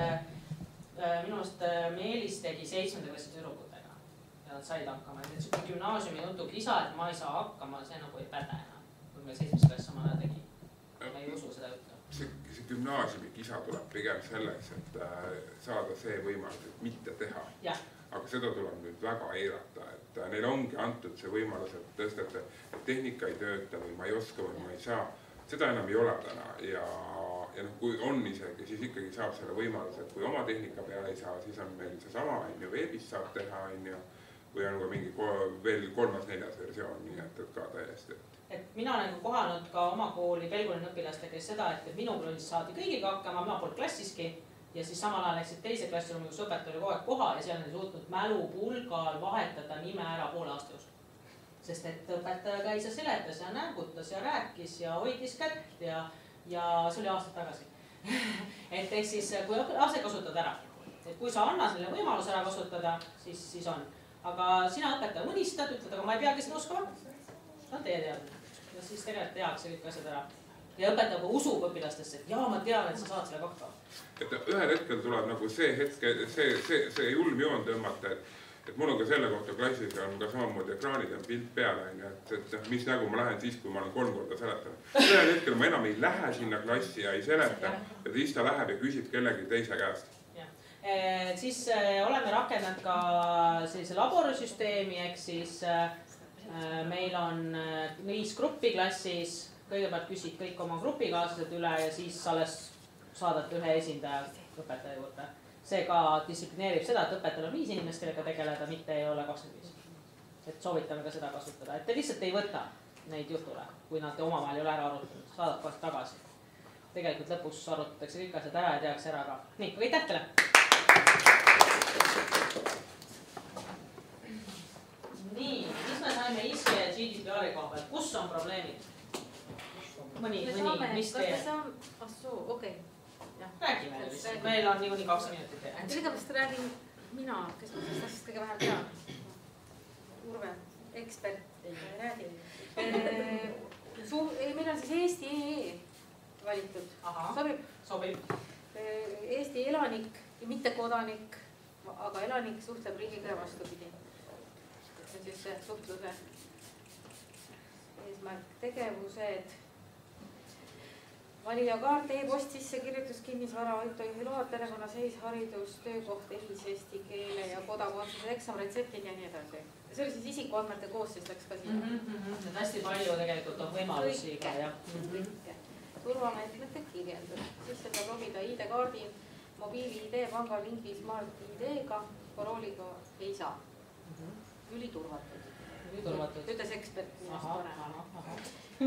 minu meelest Meelis tegi seitsmenda klassi tüdrukutega ja nad said hakkama. Et gümnaasiumi jutu kisa, et ma ei saa hakkama, see nagu ei päde enam. Kui meil seitsmes klass sama näe tegi. Ma ei usu seda juttu. See, see gümnaasiumi kisa tuleb pigem selleks, et saada see võimalus, et mitte teha. Ja. Aga seda tuleb nüüd väga eirata, et neil ongi antud see võimalus, et tõstate, et tehnika ei tööta või ma ei oska või ma ei saa. Seda enam ei ole täna ja Ja noh, kui on isegi, siis ikkagi saab selle võimaluse, et kui oma tehnika peale ei saa, siis on meil see sama, veebis saab teha, või on ka mingi veel kolmas, neljas versioon, nii et ka täiesti. Et mina olen kohanud ka oma kooli pelgulin õpilastega seda, et minu klassis saadi kõigiga hakkama, mina polnud klassiski ja siis samal ajal läksid teise klassi, kus õpetaja oli kogu aeg kohal ja seal on suutnud mälu pulgal vahetada nime ära poole aasta jooksul. Sest et õpetaja käis ja seletas ja nängutas ja rääkis ja hoidis kätt ja Ja see oli aastad tagasi. Et ehk siis, kui lase kasutad ära. Et kui sa anna selle võimaluse ära kasutada, siis, siis on. Aga sina õpetaja mõnistad, ütled, aga ma ei peagi seda oskama. See on teie teadmine. ja siis tegelikult tehakse kõik asjad ära. Ja õpetaja ka usub õpilastesse, et jaa, ma tean, et sa saad selle hakkama. Et ühel hetkel tuleb nagu see hetke, see, see, see julm joon tõmmata, et et mul on ka selle kohta klassis on ka samamoodi ekraanid on pilt peale, et, et mis nägu ma lähen siis, kui ma olen kolm korda seletanud. Ühel hetkel ma enam ei lähe sinna klassi ja ei seleta, ja siis ta läheb ja küsib kellegi teise käest. Ja. E, siis e, oleme rakendanud ka sellise laborisüsteemi, ehk siis e, meil on viis gruppi klassis, kõigepealt küsid kõik oma grupikaaslased üle ja siis alles saadate ühe esindaja õpetaja juurde. See ka distsiplineerib seda, et õpetajal on viis inimest, kellega tegeleda, mitte ei ole kakskümmend viis. Et soovitame ka seda kasutada, et te lihtsalt ei võta neid jutule, kui nad omavahel ei ole ära arutanud, saadab kohe tagasi. Tegelikult lõpus arutatakse kõik asjad ära ja tehakse ära ka. Nii, kõik tähtele! Nii, mis me saime I S K ja G D P R-i koha peal? Kus on probleemid? Mõni, mõni, mis teie? Ahsoo, okei. Räägime lihtsalt, meil on niikuinii kaks minutit teha. Kõigepealt räägin mina, kes ma sellest asjast kõige vähem tean. Urve, ekspert, ei räägi. Meil on siis Eesti E E valitud. Sobib? Sobib. Eesti elanik, mitte kodanik, aga elanik suhtleb riigiga vastupidi. See on siis suhtluse eesmärk, tegevused. Valijakaart, e-post sisse, kirjutus, kinnisvara, autojuhi load, perekonna seis, haridus, töökoht, ehis, eesti keele ja kodakondsused, eksam, retseptid ja nii edasi. See oli siis isikuandmete koosseis läks ka sinna. Mm -hmm. Hästi palju tegelikult on võimalusi ka. Kõike. Turvameetmete kirjeldus. Sisse saab logida I D-kaardi, mobiili I D, pangalingi, smart I D-ga, parooliga ei saa. Üliturvatud. Üliturvatud. Ütles ekspert. Aha, aha, aha.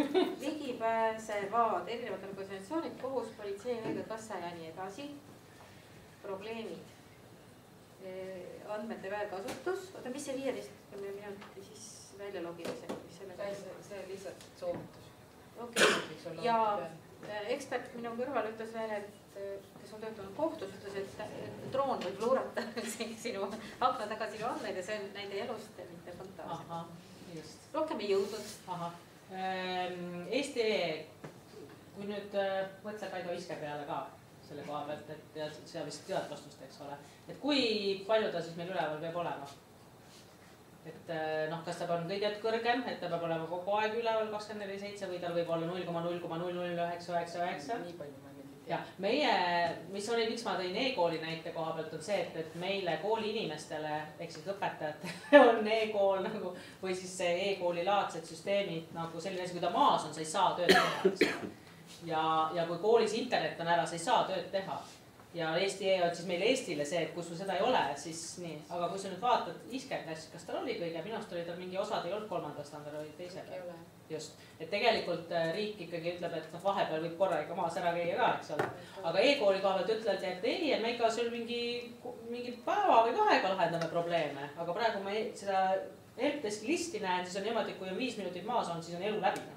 Ligipääsevad erinevad organisatsioonid, kohus, politsei, Kassa ja nii edasi. Probleemid. Andmete väärkasutus. Oota, mis see viieteistkümne minuti siis välja logimise? See on lihtsalt soovitus. Okei. Ja ekspert minu kõrval ütles veel, et kes on töötanud kohtus, ütles, et droon võib luurata sinu akna taga sinu andmeid ja see on näide elust, mitte fantaasia. Rohkem ei jõudnud. Aha. Eesti E E, kui nüüd mõtle Kaido Iske peale ka selle koha pealt, et seal vist tead vastust, eks ole. Et kui palju ta siis meil üleval peab olema? Et noh, kas ta on kõiget kõrgem, et ta peab olema kogu aeg üleval kakskümmend neli seitse või tal võib olla null koma null koma null null üheksa üheksa üheksa? Nii palju ma ei ja meie, mis oli, miks ma tõin e-kooli näite koha pealt, on see, et, et meile kooli inimestele, ehk siis õpetajatele on e-kool nagu, või siis see e-kooli laadsed süsteemid nagu selline asi, kui ta maas on, sa ei saa tööd teha. Ja, ja kui koolis internet on ära, sa ei saa tööd teha. Ja Eesti E on siis meil Eestile see, et kui sul seda ei ole, siis nii. Aga kui sa nüüd vaatad Iske klassi, kas tal oli kõige, minust oli tal mingi osad ei olnud kolmandast, tal oli teisel. Just. Et tegelikult riik ikkagi ütleb, et noh, vahepeal võib korra ikka maas ära käia ka, eks ole. Aga e-kooli koha pealt ütled, et ei, et me ikka sul mingi, mingi päeva või kahega lahendame probleeme. Aga praegu ma seda helpdeski listi näen, siis on niimoodi, kui on viis minutit maas on, siis on elu läbi.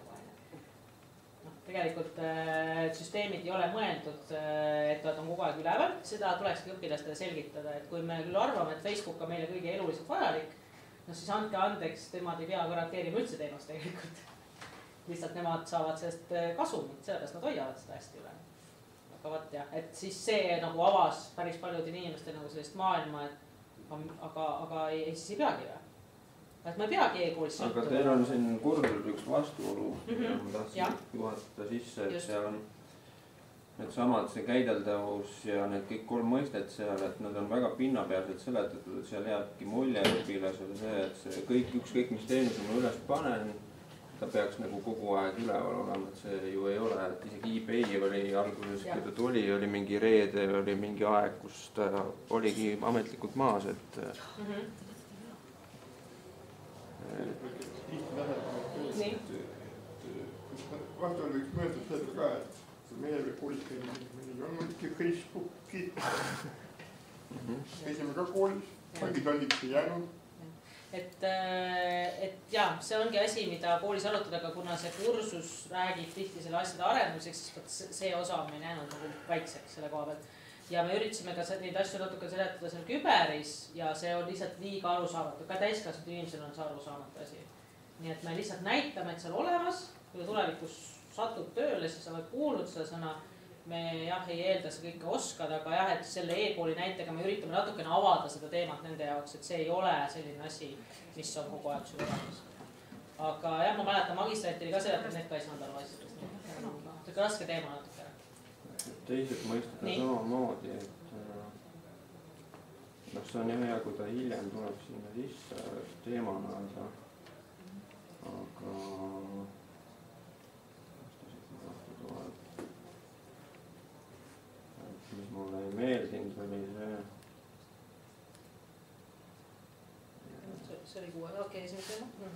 Tegelikult süsteemid ei ole mõeldud, et nad on kogu aeg üleval. Seda tulekski õpilastele selgitada, et kui me küll arvame, et Facebook on meile kõige eluliselt vajalik, no siis andke andeks, temad ei pea garanteerima üldse teenust tegelikult. Lihtsalt nemad saavad sellest kasumit, sellepärast nad hoiavad seda hästi üle. Aga vaat jah, et siis see nagu avas päris paljudel inimestel nagu sellist maailma, aga, aga ei, siis ei peagi või? Et ma ei peagi e-koolis sõltuma. Aga teil on siin kurdud üks vastuolu, mm-hmm. ma tahtsin juhatada sisse, et seal on need samad, see käideldavus ja need kõik kolm mõistet seal, et nad on väga pinnapealselt seletatud, et seal jääbki mulje õpilasele see, et see kõik, ükskõik mis teenuse ma üles panen, ta peaks nagu kogu aeg üleval olema, et see ju ei ole, et isegi eBay oli alguses, kui ta tuli, oli mingi reede, oli mingi aeg, kus ta oligi ametlikult maas, et mm-hmm. Vahepeal võiks mõelda seda ka, et meie koolis käime, meil ei olnud ikka Facebooki. Käisime ka koolis, mingid valdiks ei jäänud. Et, et jah, see ongi asi, mida koolis arutada, aga kuna see kursus räägib tihti selle asjade arenduseks, siis see osa on meil jäänud nagu väikseks selle koha pealt. Ja me üritasime ka neid asju natuke seletada seal küberis ja see on lihtsalt liiga arusaamatu. Ka täiskasvanud inimesel on see arusaamatu asi. nii et me lihtsalt näitame, et see on olemas, kui tulevikus satub tööle, siis sa oled kuulnud seda sõna. Me jah, ei eelda see kõike oskada, aga jah, et selle e-kooli näitega me üritame natukene avada seda teemat nende jaoks, et see ei ole selline asi, mis on kogu aeg sul olemas. Aga jah, ma mäletan magistraatili ka seda, et need ka ei saanud aru asjadest. See on raske teema natuke. Teised mõistada samamoodi, et noh, see on hea, kui ta hiljem tuleb sinna sisse teemana, aga aga mis mulle ei meeldinud, oli see see oli kuue, okei, esimene teema.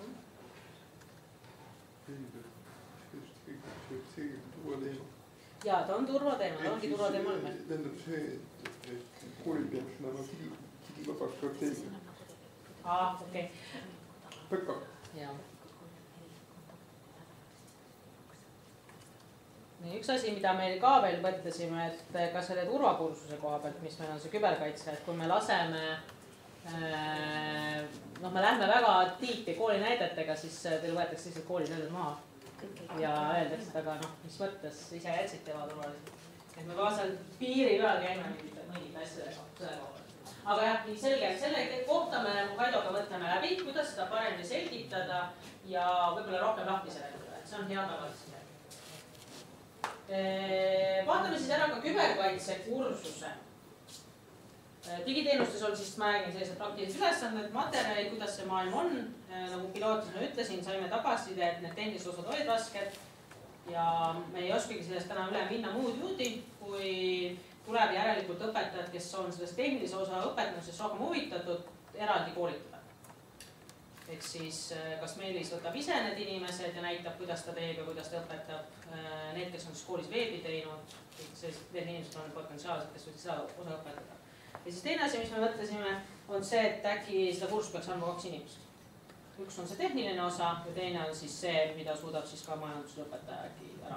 See turvateema. Jaa, ta on turvateema, ta ongi turvateema. Tähendab see, et kooli peab olema digivabaks strateegia. Aa, okei. Pekka. Jaa. Nii, üks asi, mida meil ka veel mõtlesime, et ka selle turvakursuse koha pealt, mis meil on see küberkaitse, et kui me laseme noh, me lähme väga tiipi kooli näidetega, siis teil võetakse lihtsalt kooli näided maha ja öeldakse, et aga noh, mis mõttes ise jätsite ebaturvaliselt. Et me kaasal piiri peal käime mingid asjadega. Aga jah, nii selge, selle kohta me Kaidoga mõtleme läbi, kuidas seda paremini selgitada ja võib-olla rohkem lahti seletada, et see on hea tagasiside. Vaatame siis ära ka küberkaitse kursuse. Digiteenustes on siis, ma räägin sellised praktilised ülesanded, materjalid, kuidas see maailm on. Nagu pilootis ma ütlesin, saime tagasiside, et need tehnilised osad olid rasked ja me ei oskagi sellest täna üle minna muud juudi, kui tuleb järelikult õpetajad, kes on sellest tehnilise osa õpetamisest rohkem huvitatud, eraldi koolitada. Ehk siis, kas Meelis võtab ise need inimesed ja näitab, kuidas ta teeb ja kuidas ta õpetab. Need, kes on siis koolis veebi teinud, need inimesed on potentsiaalsed, kes võiks seda osa õpetada. Ja siis teine asi, mis me mõtlesime, on see, et äkki seda kursust peaks andma kaks inimest. Üks on see tehniline osa ja teine on siis see, mida suudab siis ka majandusõpetaja äkki ära.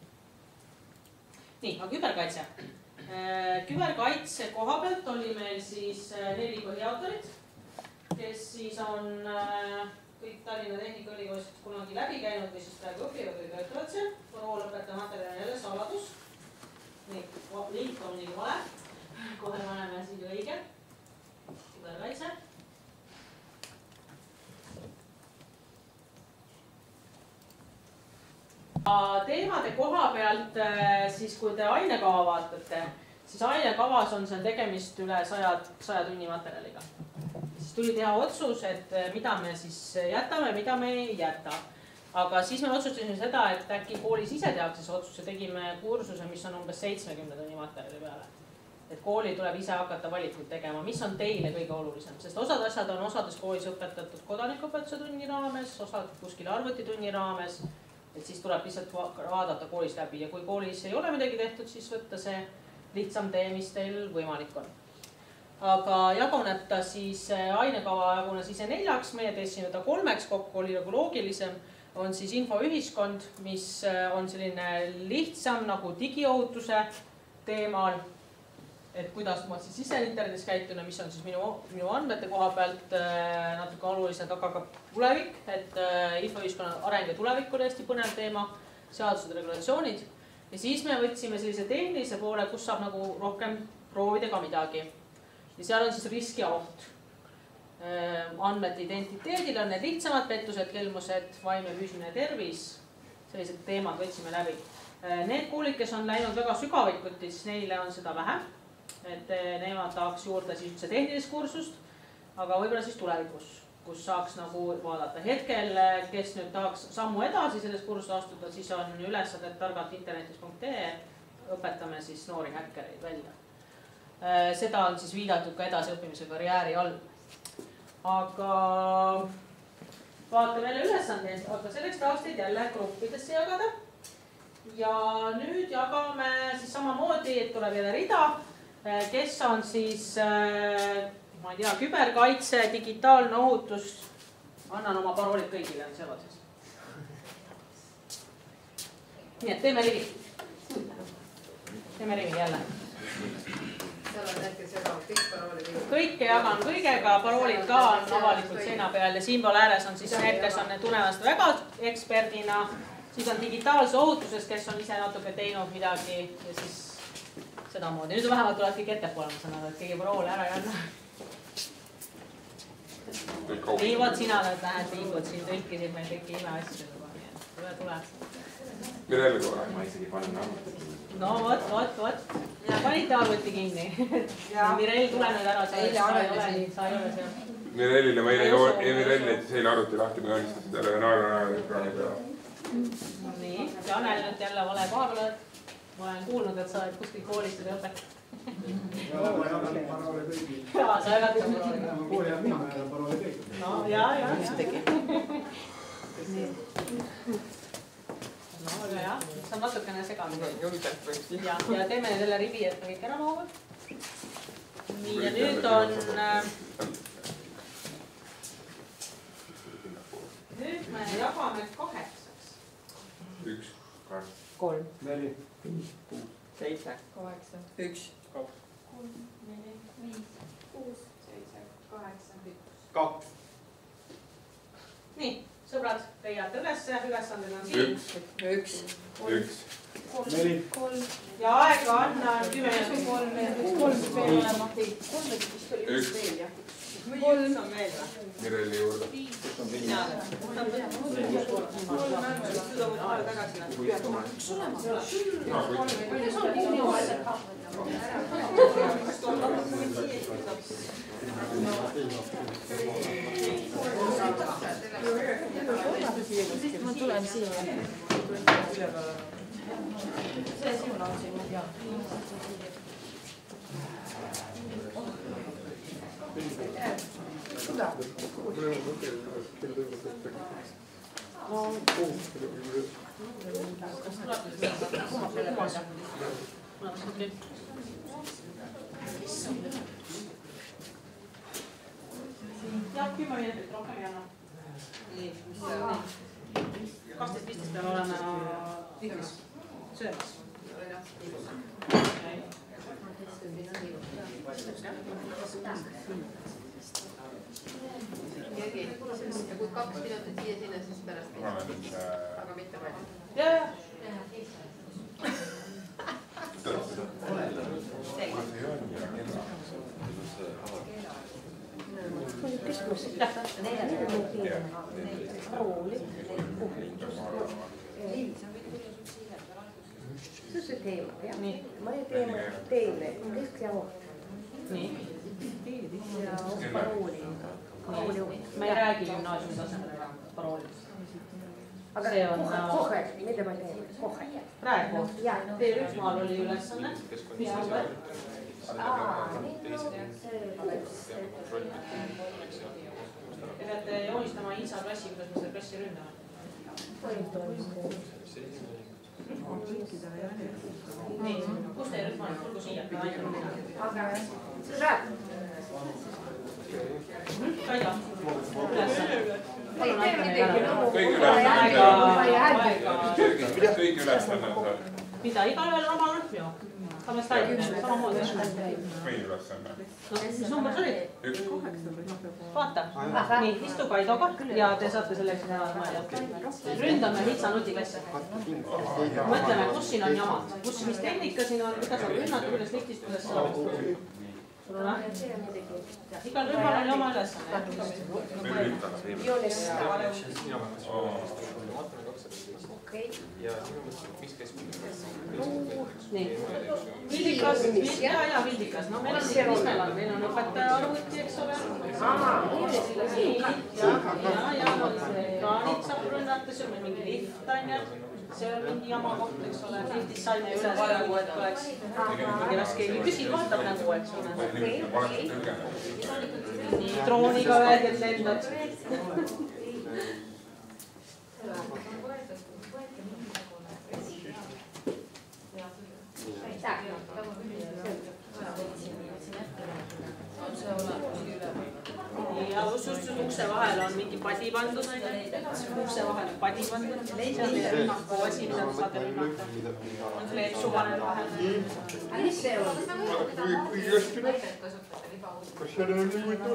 Nii, aga küberkaitse. Küberkaitse koha pealt oli meil siis neli põhiautorit, kes siis on kõik Tallinna Tehnikaülikoolist kunagi läbi käinud või siis praegu õpivad või töötavad seal. Roolõpetaja materjal jälle saladus. Nii, link on nii vale. Kohe paneme siin õige. Küberkaitse. Teemade koha pealt, siis kui te ainekava vaatate, siis ainekavas on seal tegemist üle saja tunni materjaliga. Siis tuli teha otsus, et mida me siis jätame, mida me ei jäta. Aga siis me otsustasime seda, et äkki koolis ise tehakse see otsus ja tegime kursuse, mis on umbes seitsmekümne tunni materjali peale. Et kooli tuleb ise hakata valikuid tegema, mis on teile kõige olulisem, sest osad asjad on osades koolis õpetatud kodanikuõpetuse tunni raames, osad kuskil arvutitunni raames, et siis tuleb lihtsalt vaadata koolis läbi ja kui koolis ei ole midagi tehtud, siis võtta see lihtsam tee, mis teil võimalik on. Aga jaguneb ta siis, ainekava jagunes ise neljaks, meie teesime ta kolmeks kokku, oli nagu loogilisem, on siis infoühiskond, mis on selline lihtsam nagu digiohutuse teemal. Et kuidas ma siis ise internetis käitun ja mis on siis minu, minu andmete koha pealt natuke olulised, aga ka tulevik, et infoühiskonna areng ja tulevik oli hästi põnev teema, seadused ja regulatsioonid. Ja siis me võtsime sellise tehnilise poole, kus saab nagu rohkem proovida ka midagi. Ja seal on siis risk ja oht. Andmete identiteedil on need lihtsamad pettused, kelmused, vaimne füüsiline tervis, sellised teemad võtsime läbi. Need koolid, kes on läinud väga sügavikuti, siis neile on seda vähem. Et nemad tahaks juurde siis üldse tehnilist kursust, aga võib-olla siis tulevikus, kus saaks nagu vaadata. Hetkel, kes nüüd tahaks sammu edasi selles kursus astuda, siis on ülesanded targalt internetis punkt ee, õpetame siis noori häkkereid välja. Seda on siis viidatud ka edasiõppimise karjääri all. Aga vaatame jälle ülesandeid, aga selleks tahaks teid jälle gruppidesse jagada. Ja nüüd jagame siis samamoodi, et tuleb jälle rida. Kes on siis, ma ei tea, küberkaitse, digitaalne ohutus. Annan oma paroolid kõigile seoses. Nii et teeme rivi. Teeme rivi jälle. seal on näiteks jaganud kõik parooli. Kõike jagan kõigega, paroolid ka on avalikult seina peal ja siinpool ääres on siis need, kes on need tunnevad väga eksperdina. Siis on digitaalse ohutuses, kes on ise natuke teinud midagi ja siis sedamoodi. Nüüd vähemalt tuleb kõik ettepoole, ma saan aru, et keegi paroole ära ei anna. Nii, vot sina nüüd lähed liigud siin, tõlkisid meil kõiki ime asju juba. Tule, tule. Mirelle korra. Ma isegi panen arvuti. No vot, vot, vot. Panite arvuti kinni. Mirell, tule nüüd ära. Sa ei ole seal. Mirellile ma eile jättis eile arvuti lahti, ma joonistasin talle naeru naeru ekraani peale. Nii, Janel nüüd jälle vale koha peale. Ma olen kuulnud, et sa oled kuskil koolis seda õpet. Jaa, sa jagad parooli. Kooli jääb mina ja parooli kõik. No jaa, jaa, jaa. No aga jah, see on natukene segamine. Ja, ja teeme selle rivi, et kõik ära mahuvad. Nii, ja nüüd on... Nüüd me jagame kaheksaks. Üks, kaks, kolm, neli, kuus, seitse, kaheksa, üks, kolm, neli, viis, kuus, seitse, kaheksa, kaks. Nii, sõbrad, leiate ülesse, ülesanded on siin. üks, üks, neli, kolm. Ja aega anna kümme minutit. Kolm, kolm veel olema. Kolm vist oli üks veel, jah. Kolm on veel või? Mirelli juurde. Ma tulen siia. See sinul on siin, jah. Kuda? Jah, kümme minutit rohkem ei anna. kaksteist viisteist peale oleme tihvis söömas. Jürgi, kui kaks minutit siia sinna, siis pärast aga mitte palju. Jaa, jaa. Küsimus. Rooli, puhkus. See on see teema, jah. Ma ei teema teile, keskjahu. Nii. Ja parooli. Me ei räägi gümnaasiumi tasemel paroolidest. Aga kohe, kohe, mida ma teen? Kohe. Praegu? T-rühmal oli ülesanne. Mis number? Te peate joonistama Iisa klassi, kuidas me seda klassi ründame. Nii, kus teie rühma on? Tulgu siia. Aga rääb. Kaida. Ülesanne. Palun aita meil ära. Kõik ülesanne. Kõik ülesanne on seal. Mida? Igaühel on oma rühm ju. Samas taimine, samamoodi. Meie ülesanne. Mis number see oli? Üks. Vaata. Nii, istu Kaidoga ja te saate selleks teha mõelda. Ründame Hitsa nutiklassi. Mõtleme, kus siin on jamad. Kus, mis tehnika siin on, kuidas on rünnata, kuidas lihtist, kuidas seda. Igal rühmal on oma ülesanne. Nii. Vildikas, ja, ja vildikas. No meil on siin, mis meil on? Meil on õpetaja arvuti, eks ole. Nii, ja, ja, ja ekraanid saab rünnata, see on mingi lift, on ju. See on mingi jama koht, eks ole. Liftis saime üles nagu, et oleks. Ja las keegi küsib, vaatab nagu, eks ole. Nii, drooniga ühed, et lendad. ja just just ukse vahel on mingi padi pandud, ukse vahel on padi pandud, see on teie rünnaku asi, mida te saate rünnata. On kleep suvanev vahel. Mis see on? Kas seal on nii võitud?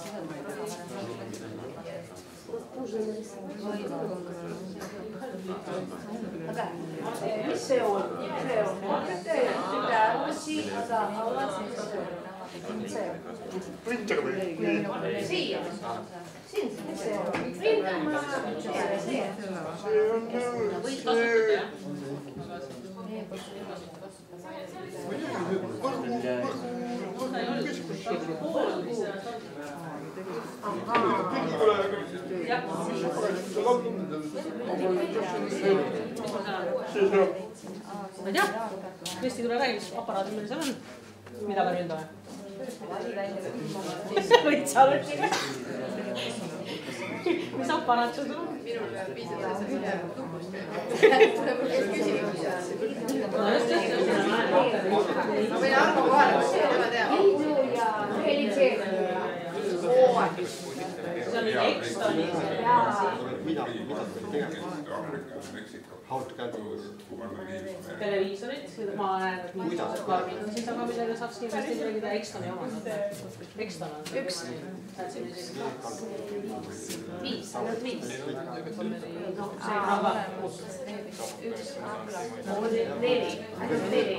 Aga mis see on? See on peaasi, aga see Printer või? siia. Siin see on. Printama ja see. Võid kasutada, jah? Ma ei tea, Kristi, tule räägi, mis aparaad meil seal on, mida me ründame? Võid sa võtta? Mis aparaat sul on? Minul piisab sellest tupust. No just, just, just. Ma võin Arvo kohale, kus ei ole teha. See on Extoni. Mida, mida te tegema? Televiisorid, ma näen, et mingisugused karmid siis, aga millega saaks kindlasti räägida Extoni omad. Exton on. Üks. Viis, ainult viis. No, see on väga muud. Üks. Neli, ainult neli.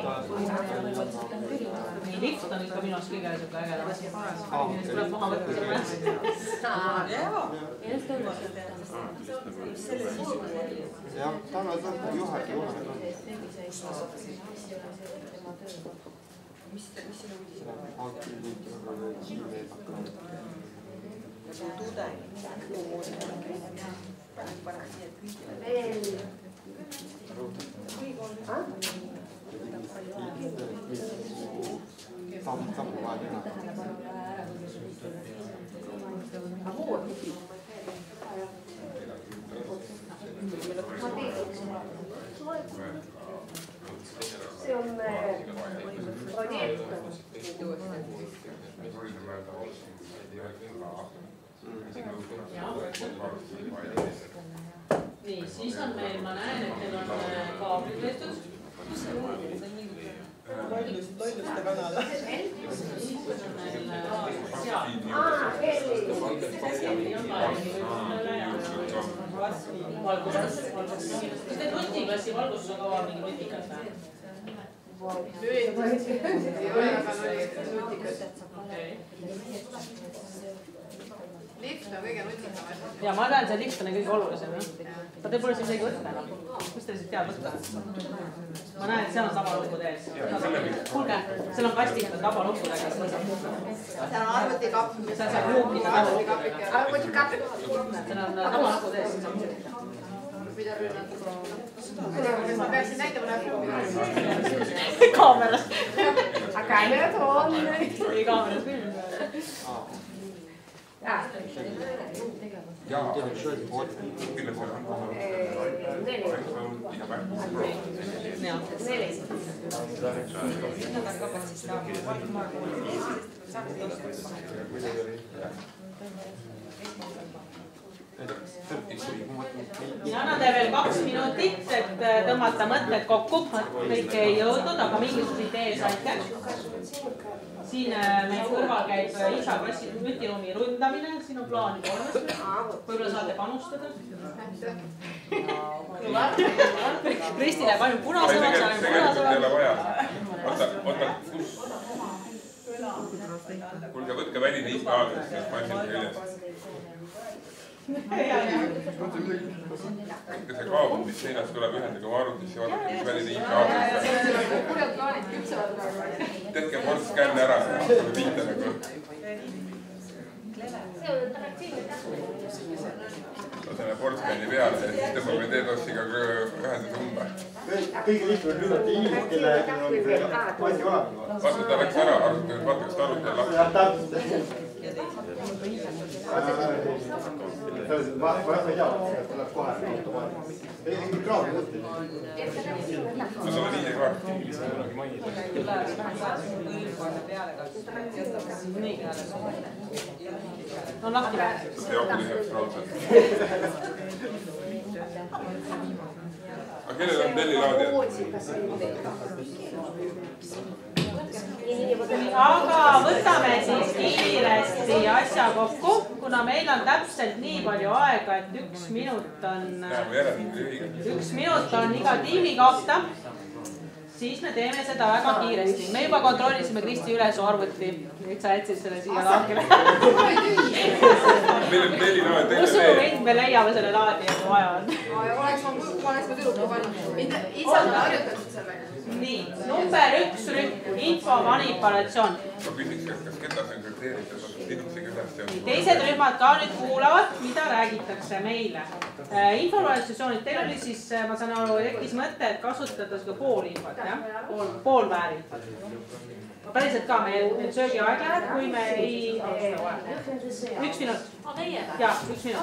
Nii lift on ikka minu arust kõige ägedam asi. Millest tuleb maha võtta selle määrsi. jah, täna on juhe, juhe. mis sinu uudis on? tudeng. veel. samm, sammu vaja teha. see on projekt. nii, siis on meil, ma näen, et teil on kaablid tehtud. Lolluste kanal. Siis on meil seal. Valgustus. Kas teid nutiklassi valgustus on kaua mingi nutikas või? Ei ole väga nutikas. Lift on kõige nutikam asi. Ja ma tean, see lift on kõige olulisem. Ta teeb pole siin midagi võtta enam. Kus te siis tead võtta? Ma näen, et seal on tabalukkud ees. Kuulge, seal on kastid tabalukkudega. Seal on arvutikapp. Seal saab muukida tabalukudega. Arvutikapp. Seal on tabalukkud ees. Mida rünnata? Ma peaksin näitama näppu. Kaameras. Aga kaameras on. Ei kaameras küll. jaa. jaa, kindlasti on. Neli. Neli. ja annan teile veel kaks minutit, et tõmmata mõtted kokku, kõike ei jõudnud, aga mingisuguse idee saite. Siin meil kõrval käib isa klassi nutiruumi ründamine, siin on plaanid olemas. Võib-olla saate panustada. Kristi läheb ainult punase otsa, ainult punase otsa. Oota, oota, kus? Kuulge, võtke väline I P aadress, et pansin küljest. Võtke see kaabel, mis seinast tuleb ühendage oma arvutisse ja vaadake, mis väline I P aadress. Tehke portscann ära ja viite nagu. Selle portscanni peale ja siis tõmbame D-DOS-iga ühenduse umbe. Kõige lihtsam on rünnata inimesed, kelle on see mandi olemas. Vaata, ta läks ära, vaata, kas ta arvuti on lahti. Jah, täpselt. Ma ei tea, et tuleb kohe automaatiliselt. Ei, mingi kraad mõtti. Ma saan viie kaart. on lahti vähe. jagu tiheks raudselt. aga kellel on tellilaadijad? aga võtame siis kiiresti asja kokku, kuna meil on täpselt nii palju aega, et üks minut on, üks minut on iga tiimi kohta, siis me teeme seda väga kiiresti. Me juba kontrollisime Kristi üle su arvuti, et sa jätsid selle siia laagile. Usu mind, me leiame selle laadi, kui vaja on. Oleks ma tüdruku pannud. Ise on harjutatud sellega. Nii, number üks rühm, info manipulatsioon. Ma küsiks, kas ketas on kriteeritud, tinuksiga üles ja... Teised rühmad ka nüüd kuulavad, mida räägitakse meile. Informatsioonid, teil oli siis, ma saan aru, tekkis mõte, et kasutada seda poolinfot, jah? Pool, poolväärinfot. Päriselt ka, meil söögi aeg läheb, kui me ei... Üks minut. Jaa, üks minut.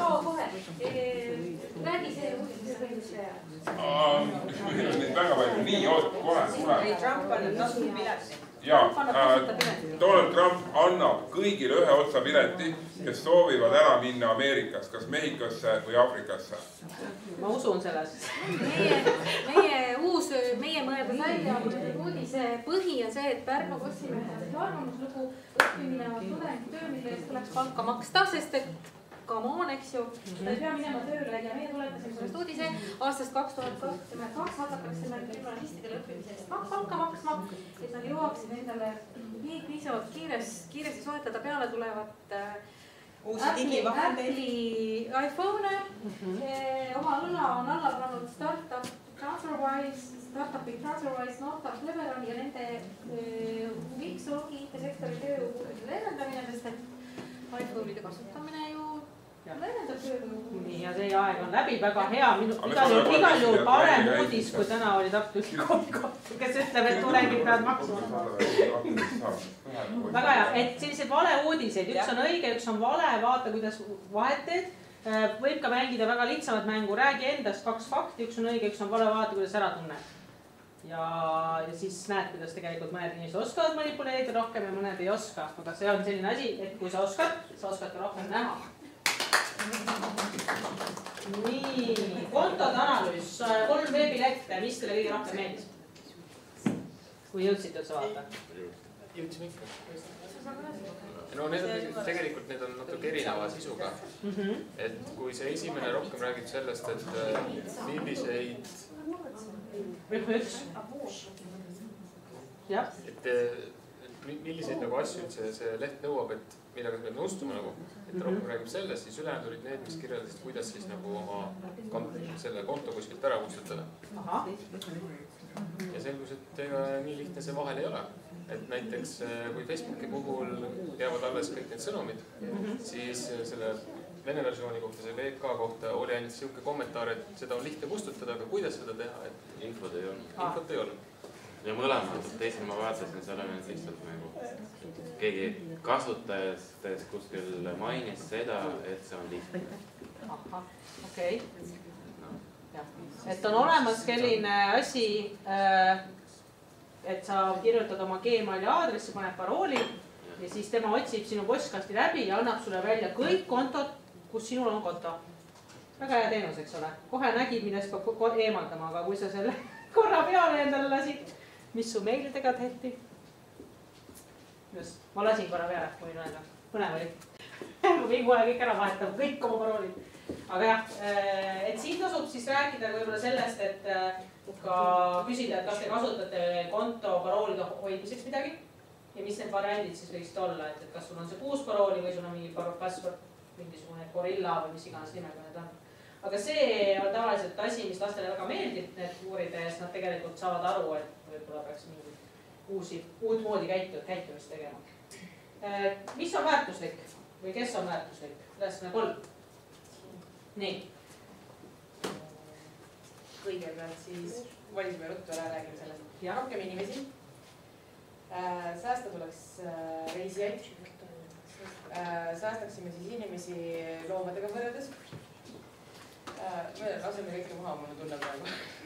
Räägi see uudistes see. Meil on neid väga palju, nii oot, kohe, kohe. Trump on tasuta pileti. Jaa, Donald Trump annab kõigile ühe otsa pileti, kes soovivad ära minna Ameerikas, kas Mehhikosse või Aafrikasse. Ma usun selles. Meie uus, meie mõelda välja uudise põhi on see, et Pärnu Postimehe arvamuslugu õppimine on tudengi töö, mille eest tuleks palka maksta, sest et come on, eks ju, ta ei pea minema tööle ja meie tuletasime sellest uudise. Aastast kaks tuhat kakskümmend kaks hakatakse meil kriminalistidele õppimisest palka maksma, et nad jõuaksid endale piisavalt kiiresti soetada peale tulevat Apple'i iPhone, oma õlla on alla pannud startup TransferWise, startupi TransferWise, Nortal, Cleveron ja nende Wix ongi IT-sektori tööjõupuuduse leevendamine, sest et iPhone'ide kasutamine ju leevendab tööjõupuuduse. Nii, ja see aeg on läbi, väga hea, igal juhul parem uudis, kui täna oli Tartu Ülikooli kohta, kes ütleb, et tudengid peavad maksma. Väga hea, et sellised vale uudiseid, üks on õige, üks on vale, vaata, kuidas vahet teed. Võib ka mängida väga lihtsamat mängu, räägi endast kaks fakti, üks on õige, üks on vale, vaata, kuidas ära tunned. Ja, ja siis näed, kuidas tegelikult mõned inimesed oskavad manipuleerida rohkem ja mõned ei oska. Aga see on selline asi, et kui sa oskad, sa oskad ka rohkem näha. Nii, kontode analüüs, kolm veebilehte, mis teile kõige rohkem meeldis? Kui jõudsid üldse vaata? Jõudsime ikka. No need on, tegelikult need on natuke erineva sisuga. Et kui see esimene rohkem räägib sellest, et milliseid... Rühm üks. Et milliseid nagu asju see leht nõuab, et millega me peame nõustuma nagu. Et rohkem räägib sellest, siis ülejäänud olid need, mis kirjeldasid, kuidas siis nagu oma selle konto kuskilt ära kustutada. Ja selgus, et ega nii lihtne see vahel ei ole. Et näiteks kui Facebooki puhul jäävad alles kõik need sõnumid, siis selle vene versiooni kohta, see V K kohta oli ainult siuke kommentaar, et seda on lihtne kustutada, aga kuidas seda teha, et infot ei olnud. Infot ei olnud. Ja mõlemad, teisel ma vaatasin, seal on lihtsalt nagu keegi kasutajast kuskil mainis seda, et see on lihtne. Aha, okei. Et on olemas selline asi, et sa kirjutad oma Gmaili aadressi, paned parooli ja siis tema otsib sinu postkasti läbi ja annab sulle välja kõik kontod, kus sinul on konto. Väga hea teenus, eks ole. Kohe nägid, millest peab eemaldama, aga kui sa selle korra peale endale lasid, mis su meilidega tehti? Just, ma lasin korra peale, kui võin öelda. Põnev oli. Ma võin kohe kõik ära vahetama, kõik oma paroolid. Aga jah, et siin tasub siis rääkida võib-olla sellest, et ka küsida, et kas te kasutate konto paroolide hoidmiseks midagi ja mis need variandid siis võiksid olla, et kas sul on see kuus parooli või sul on mingi password, mingisugune gorilla või mis iganes nimega need on. Aga see on tavaliselt asi, mis lastele väga meeldib, need uurida ja nad tegelikult saavad aru, et võib-olla peaks mingi uusi, uut moodi käitumist tegema. Mis on väärtuslik või kes on väärtuslik? Ülesanne kolm. Nii. Kõigepealt siis valisime ruttu ära, räägime sellest. Rohkem inimesi. Säästa tuleks reisijaid. Säästaksime siis inimesi loomadega võrreldes. Me laseme kõike maha, mulle tunneb praegu.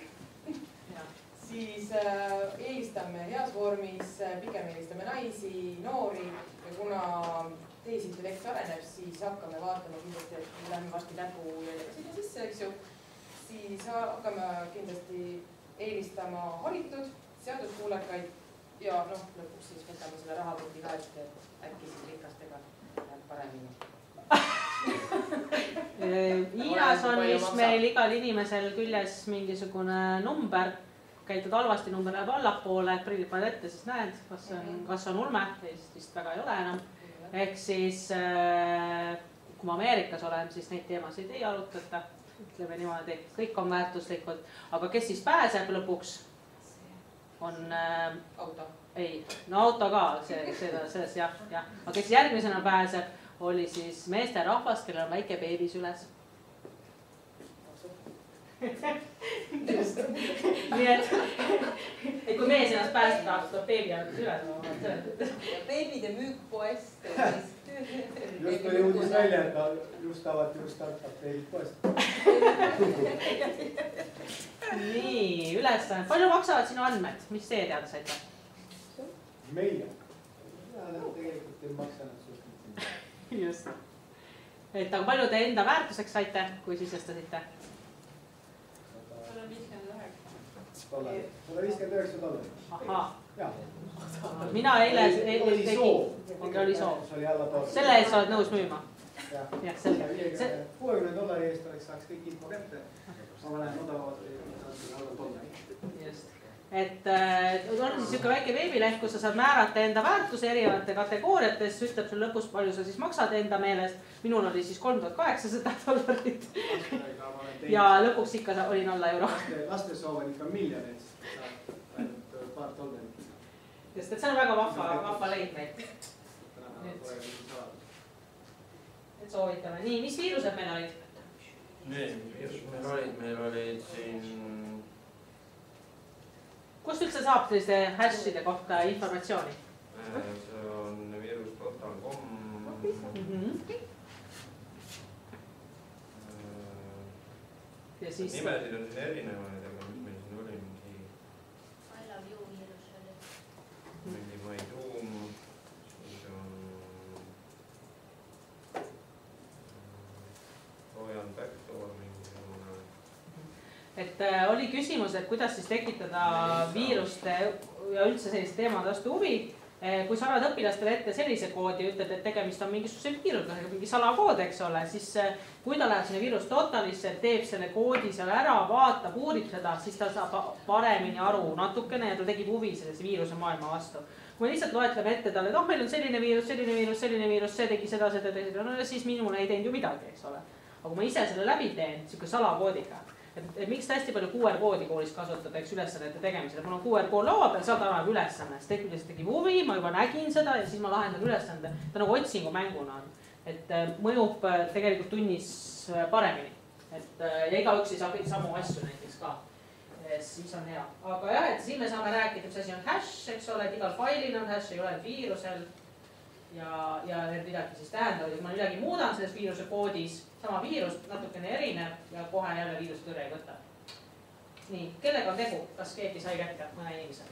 Siis eelistame heas vormis, pigem eelistame naisi, noori ja kuna tehisintellekt areneb, siis hakkame vaatama kindlasti, et me lähme varsti näpujäljaga sinna sisse, eks ju. Siis hakkame kindlasti eelistama haritud, seaduskuulekaid ja noh, lõpuks siis võtame selle rahakoti ka, et äkki siis rikastega läheb paremini. Hiinas on vist meil igal inimesel küljes mingisugune number, käitud halvasti, number läheb allapoole, prillid paned ette, siis näed, kas on, kas on ulme, vist väga ei ole enam. Ehk siis, kui ma Ameerikas olen, siis neid teemasid ei arutata, ütleme niimoodi, kõik on väärtuslikud, aga kes siis pääseb lõpuks, on auto. Ei, no auto ka, see, seda, selles jah, jah. Aga kes järgmisena pääseb, oli siis meeste rahvas, kellel on väike beebis üles. Nii et, et kui mees ennast päästa tahab, tuleb beebi alles üles. Ja beebide müük poest. Just oli uudis välja, et just avati just startup beebid poest. Nii, ülesanne. Palju maksavad sinu andmed? Mis see teada saite? Meile. Tegelikult ei maksa nad suht. Just. Et aga palju te enda väärtuseks saite, kui sisestasite? sada viiskümmend üheksa. sada viiskümmend üheksa dollarit. Ahaa. Jah. Mina eile... Oli soov. Oli soov. Selle eest sa oled nõus müüma? Jah, selge. kuuekümne dollari eest oleks saaks kõik info kätte. Ma lähen odavavad või alla dollari. Just. Et on siis niisugune väike veebileht, kus sa saad määrata enda väärtuse erinevate kategooriates, ütleb sul lõpus, palju sa siis maksad enda meelest. Minul oli siis kolm tuhat kaheksasada dollarit. Ja lõpuks ikka olin alla euro. Laste soov on ikka miljonid, saab ainult paar dollarit. Just, et see on väga vahva, vahva leid meil. Et soovitame. Nii, mis viirused meil olid? Nii, viirused meil olid, meil olid siin... Kust üldse saab selliste hashide kohta informatsiooni? See on viirusportal punkt com. Nimesid on siin erinevaid, aga mis meil siin oli mingi... I love you viirus oli. Mingi Maiduum, siis on... Royal Backdoor mingisugune. Et oli küsimus, et kuidas siis tekitada viiruste ja üldse selliste teemade vastu huvi. Kui sa annad õpilastele ette sellise koodi ja ütled, et tegemist on mingisuguse viirusega, mingi salakood, eks ole, siis kui ta läheb sinna viirus totalisse, teeb selle koodi seal ära, vaatab, uurib seda, siis ta saab paremini aru natukene ja ta tegib huvi sellise viiruse maailma vastu. Kui me lihtsalt loetleme ette talle, et oh, meil on selline viirus, selline viirus, selline viirus, see tegi seda, seda, seda, no siis minule ei teinud ju midagi, eks ole. Aga kui ma ise selle läbi teen, niisugune salakoodiga, et miks hästi palju Q R koodi koolis kasutada, eks ülesannete tegemisel. Mul on Q R kood laua peal, sealt annab ülesanne. See tegelikult tegi huvi, ma juba nägin seda ja siis ma lahendan ülesande. Ta nagu otsingu mänguna on. Et mõjub tegelikult tunnis paremini. Et, ja igaüks ei saa kõik samu asju näiteks ka. Siis on hea. Aga jah, et siin me saame rääkida, mis asi on hash, eks ole, et igal failil on hash, ei ole viirusel. Ja, ja need midagi siis tähendavad, et ma midagi muudan selles viiruse koodis, sama viirus, natukene erinev ja kohe jälle viiruse tõrje ei võta. Nii, kellega on tegu? Kas keegi sai kätte mõne inimese?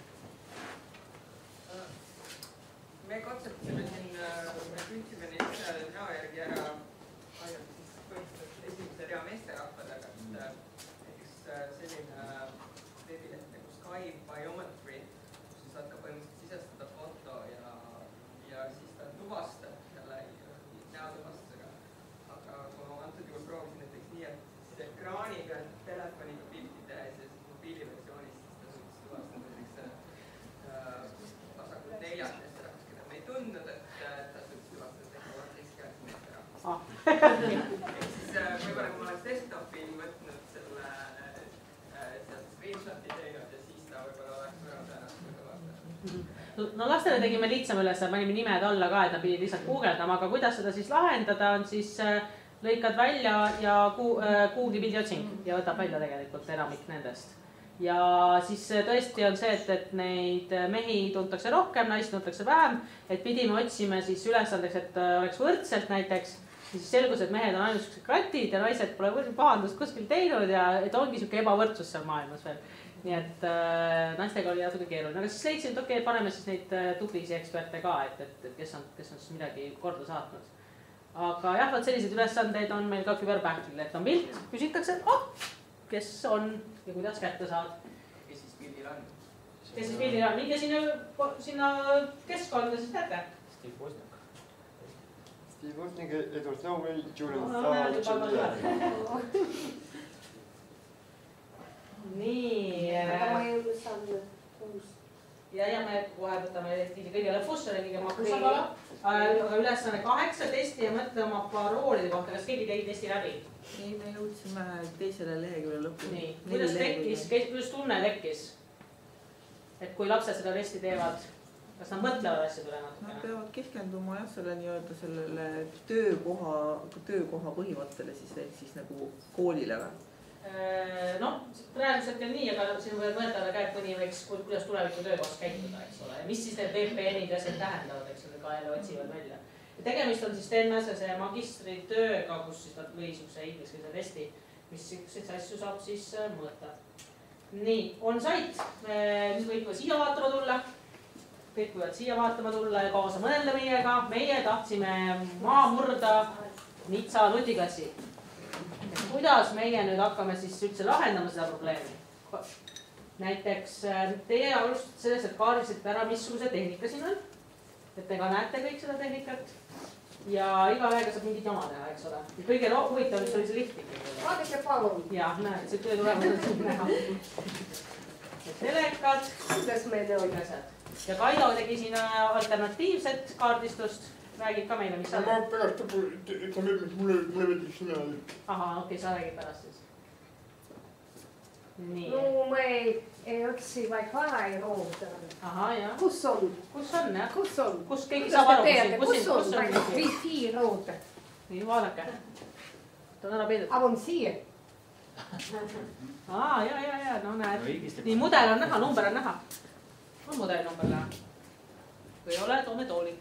Me katsetasime siin, me püüdsime neid sõjade näo järgi ära põhimõtteliselt esimese rea meesterahvadega, et näiteks selline veebileht nagu Sky Biometry, kus sa saad ka põhimõtteliselt sisestada foto ja ja siis ta tuvastab selle näotuvastusega. Aga kui ma antud juhul proovisin näiteks nii, et siis ekraani peal telefoniga pilti tehes ja siis mobiiliversioonis siis ta suutis tuvastada näiteks vasakult neljast meesterahvast, keda me ei tundnud, et ta suutis tuvastada teistkümnest meesterahvast. Ehk siis võib-olla kui ma oleks desktopil võtnud selle screenshoti teinud ja siis ta võib-olla oleks väga tõenäoliselt tuvastada. No lastele tegime lihtsam üles, panime nimed alla ka, et nad pidid lihtsalt guugeldama, aga kuidas seda siis lahendada on, siis lõikad välja ja Google'i pildiotsing ja võtab välja tegelikult enamik nendest. Ja siis tõesti on see, et, et neid mehi tuntakse rohkem, naist tuntakse vähem, et pidime otsime siis ülesandeks, et oleks võrdselt näiteks. Ja siis selgus, et mehed on ainult kratid ja naised pole pahandust kuskil teinud ja et ongi siuke ebavõrdsus seal maailmas veel. nii et äh, naistega oli natuke keeruline, aga siis leidsin, et okei okay,, paneme siis neid äh, tublisi eksperte ka, et, et, et kes on, kes on siis midagi korda saatnud. Aga jah, vaat selliseid ülesandeid on meil ka küberpänkil, et on pilt, küsitakse, et oh, kes on ja kuidas kätte saad. Kes siis pildil on? Kes siis pildil on, minge sinna, sinna keskkonda siis näete. Steve Wozniak. Steve Wozniak, Edward Snowden, Julian no, Assange. Nii. Aga ma ei ole saanud uus. Ja, ja me kohe võtame kõige lõpusse, kõige makusapala. Aga ülesanne kaheksa testi ja mõtle oma paroolide kohta. Kas keegi tegi testi läbi? Ei, me jõudsime teisele lehekülje lõpuni. Nii, kuidas tekkis, kuidas tunne tekkis? Et kui lapsed seda testi teevad, kas nad mõtlevad asjad üle natukene? Nad peavad keskenduma jah, selle nii-öelda sellele töökoha, töökoha põhimõttele siis, siis nagu koolile või? No, praegusel hetkel nii, aga siin võib mõelda käib mõni võiks, kuidas tuleviku töökohas käituda, eks ole. Ja mis siis need V P N-id ja asjad tähendavad, eks ole, ka jälle otsivad välja. Ja tegemist on siis Sten Mäsese magistritööga, kus siis nad lõi siukse ingliskeelse testi, mis siukseid asju saab siis mõõta. Nii, on sait, mis võivad siia vaatama tulla. Kõik võivad siia vaatama tulla ja kaasa mõelda meiega. Meie tahtsime maa murda Nitsa nutiklassi. Kuidas meie nüüd hakkame siis üldse lahendama seda probleemi? Näiteks teie alustate sellest, et kaardisite ära, missuguse tehnika siin on. Et te ka näete kõik seda tehnikat. Ja iga väega saab mingit jama teha, eks ole. Ja kõige huvitav, mis oli see liftik. Vaadake palun. Jah, näed, see töö tulevad siin näha. Telekad. Kuidas me teeme? Ja Kaido tegi siin alternatiivset kaardistust. Räägib ka meile, mis on. Ma pärast, et sa meeldis, mulle meeldis sina. Aha, okei, sa räägid pärast siis. Nii. No me ei otsi Wi-Fi ei roota. Aha, jah. Kus on? Kus on, jah? Kus on? Kus keegi saab aru, kus on Wi-Fi roota? Nii, vaadake. Ta on ära peidud. Aga on siia. Aa, ja, ja, ja, no näed. Nii, mudel on näha, number on näha. On mudel number näha. Kui ei ole, toome tooli.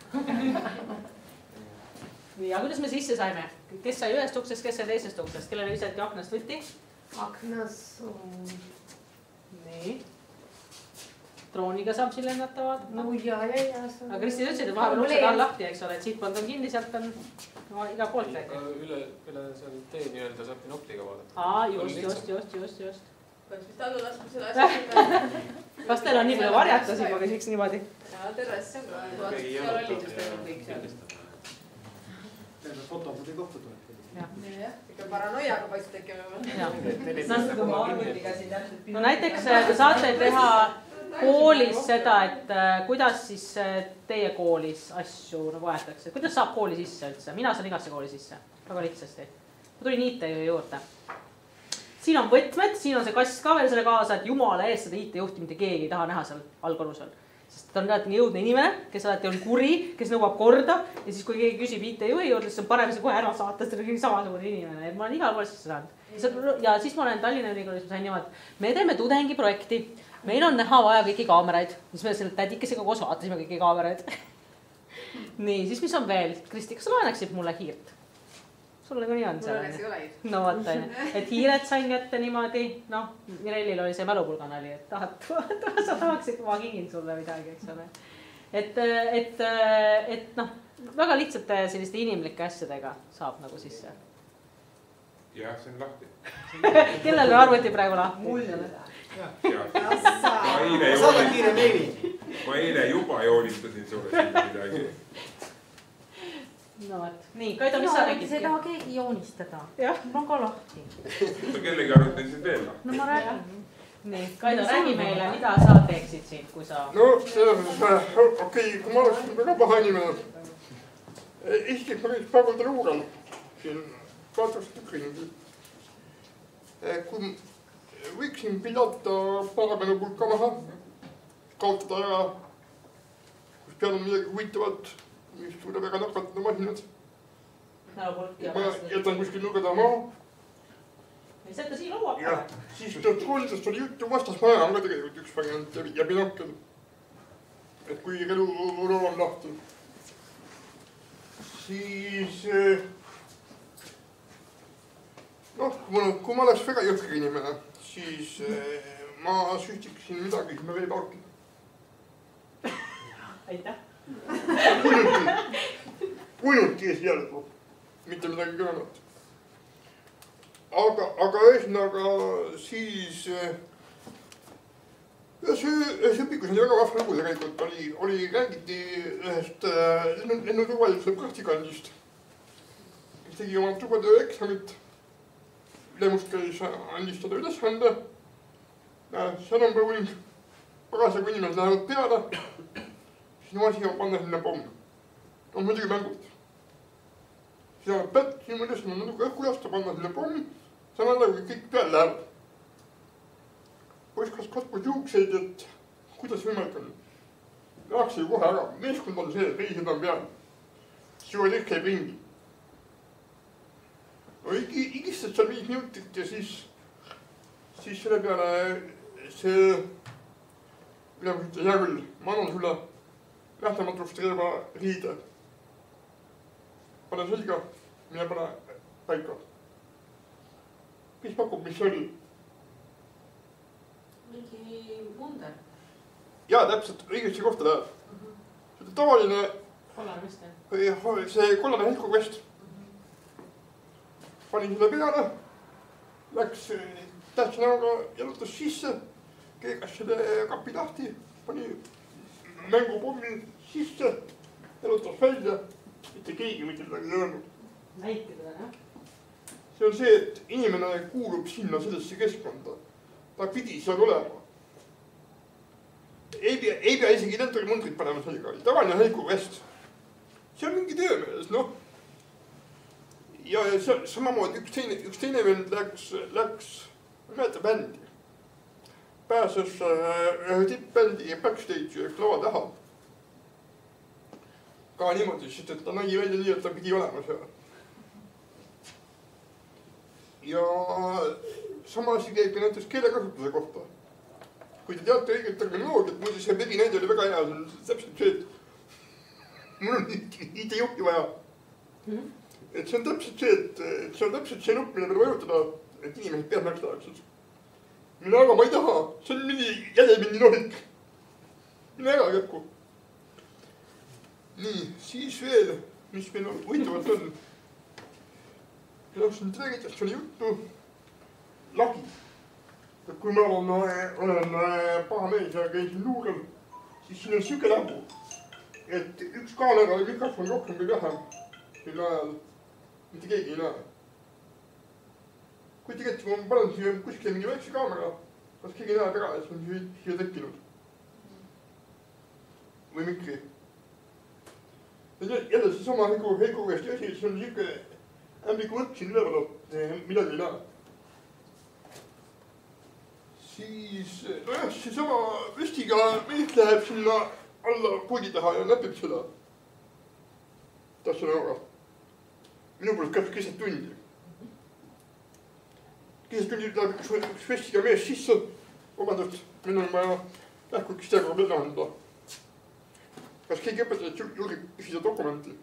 Ja kuidas me sisse saime? Kes sai ühest uksest, kes sai teisest uksest? Kellele visati aknast võtti? Aknas on... Nii. Drooniga saab siin lennata vaadata. No ja, ja, ja. Aga Kristi ütlesid, et vahepeal uksed all lahti, eks ole, et siitpoolt on kinni, sealt on iga poolt läinud. Üle, üle seal tee nii-öelda saab binokliga vaadata. Aa, just, just, just, just, just. Peaks vist alla laskma selle asja. Kas teil on nii palju varjatas juba, küsiks niimoodi? Ja, terves see on ka. Seal olid just ainult kõik seal. Teeme fotofoodi kohta tuleb. Jah, ikka paranoiaga paistab tekkima. No näiteks te saate teha koolis seda, et kuidas siis teie koolis asju nagu aetakse. Kuidas saab kooli sisse üldse? Mina saan igasse kooli sisse. Väga lihtsasti. Ma tulin I T juurde. Siin on võtmed, siin on see kast ka veel selle kaasa, et jumala eest seda I T juhti mitte keegi ei taha näha seal allkorrusel. Sest ta on alati nii jõudne inimene, kes alati on kuri, kes nõuab korda. Ja siis kui keegi küsib I T juhi juurde, siis on parem see kohe ära saata, sest ta on kõik samasugune inimene. Ma olen igal pool sisse saanud. Ja siis ma olen Tallinna Ülikoolis, ma sain niimoodi, me teeme tudengiprojekti. Meil on näha vaja kõiki kaameraid. Siis me selle tädikesega koos vaatasime kõiki kaameraid. Nii, siis mis on veel? Kristi, kas sa laenaksid mulle hiirt? Sul nagu nii on seal. Mul õnneks ei ole. No vaata, et hiired sain kätte niimoodi. Noh, Mirellil oli see mälupulganali, et tahad, sa tahaksid, ma kingin sulle midagi, eks ole. Et, et, et noh, väga lihtsate selliste inimlike asjadega saab nagu sisse. Jah, see on lahti. Kellel on arvuti praegu lahti? Mul ei ole. Ma eile juba joonistasin sulle sinna midagi. No võt, nii, Kaido, mis sa räägid? See ei taha keegi joonistada. Jah. Ma on ka lahti. Sa kellegi arvutasid veel lahti. No ma räägin. Nii, Kaido, räägi meile, mida sa teeksid siin, kui sa... No, okei, kui ma oleks väga paha inimene. Esiteks ma käiks päevaldel uuran. Siin kaotas tükkinud. Kui võiksin pilata paramenu pulka maha, kaotada ära, kus peal on midagi huvitavat, mis suudab väga nakatada masinad. Ma jätan kuskil nurga taha maha. Ja seda siin lauab. Ja siis koolidest oli juttu, vastasmaja on ka tegelikult üks variant ja binokkel. Et kui reluroo on lahti. Siis... Noh, kui ma oleks väga jõhker inimene, siis ma süstiksin midagi sinna veeparki. Aitäh. Kuinult ees jälgu, mitte midagi kõvemat. Aga, aga ühesõnaga siis ühes õpikus oli väga vahva lugu tegelikult, oli, oli räägiti ühest lennuturvalisuse praktikandist, kes tegi oma turvatöö eksamit. Ülemust käis andis seda ülesande. Sõnumpõuing, parasjagu inimesed lähevad peale, siis no asi on panna sinna pomm. On muidugi mängud. Siis lähevad pätt, siin mõnes on natuke õhku lasta, panna sinna pomm, samal ajal kui kõik peale lähevad. Poiskas katpus juukseid, et kuidas võimalik on. Läheks ju kohe ära, meeskond on see, reised on peal. Siis käib ringi. Igistad seal viis minutit ja siis, siis selle peale see ülemus ütles, hea küll, ma annan sulle lähtematust reeba riide. Pane selga, mine pane paika. Kes pakub, mis oli? Mingi munder. Jaa, täpselt, õigesti kohta läheb. See tavaline kollane vest, see kollane helkuvest. Panin selle peale, läks tähtsa näoga, jalutas sisse, keegas selle kapi lahti, pani mängupommi sisse, jalutas välja, mitte keegi mitte midagi ei öelnud. Näitada, jah? See on see, et inimene kuulub sinna sellesse keskkonda. Ta pidi seal olema. Ei pea, ei pea isegi lentori mundrit panema sellega, tavaline helkuvest. See on mingi töömees, noh. Ja samamoodi üks teine, üks teine vend läks, läks, ma mäleta bändi. Pääses ühe tippbändi backstage üks lava taha. Ka niimoodi, sest et ta nägi välja nii, et ta pidi olema seal. Ja sama asi käib ka näiteks keelekasutuse kohta. Kui te teate õiget terminoloogiat, muidu see webinäide oli väga hea, see on täpselt see, et mul on I T-juhti vaja. Et see on täpselt see, et see on täpselt see nupp, mille peale vajutada, et inimesed pead märks tahaksid. Mine aga ma ei taha, see on mingi jälle mingi nohik. Mine ära käkku. Nii, siis veel, mis meil võitavalt on. Läksin träägitest oli juttu. Lagi. Kui ma olen paha mees ja käisin luurel, siis siin on siuke lämbu, et üks kaamera või mikrofon rohkem või vähem, mille ajal mitte keegi ei näe. Kui tegelikult, kui ma panen siia kuskile mingi väikse kaamera, kas keegi näeb ära, et see on siia tekkinud? Või mikri? Jälle see sama helkuvesti asi, see on siuke ämbliku võrk siin üleval, et midagi ei näe. Siis, nojah, see sama vestiga mees läheb sinna alla poodi taha ja näpib seda. Tahtsin aru. Minu poolt käib keset tundi. Keset tundi läheb üks vestiga mees sisse. Vabandust, minu on vaja lähku üks teaga peale anda. Kas keegi õpetajad julgeb küsida dokumenti?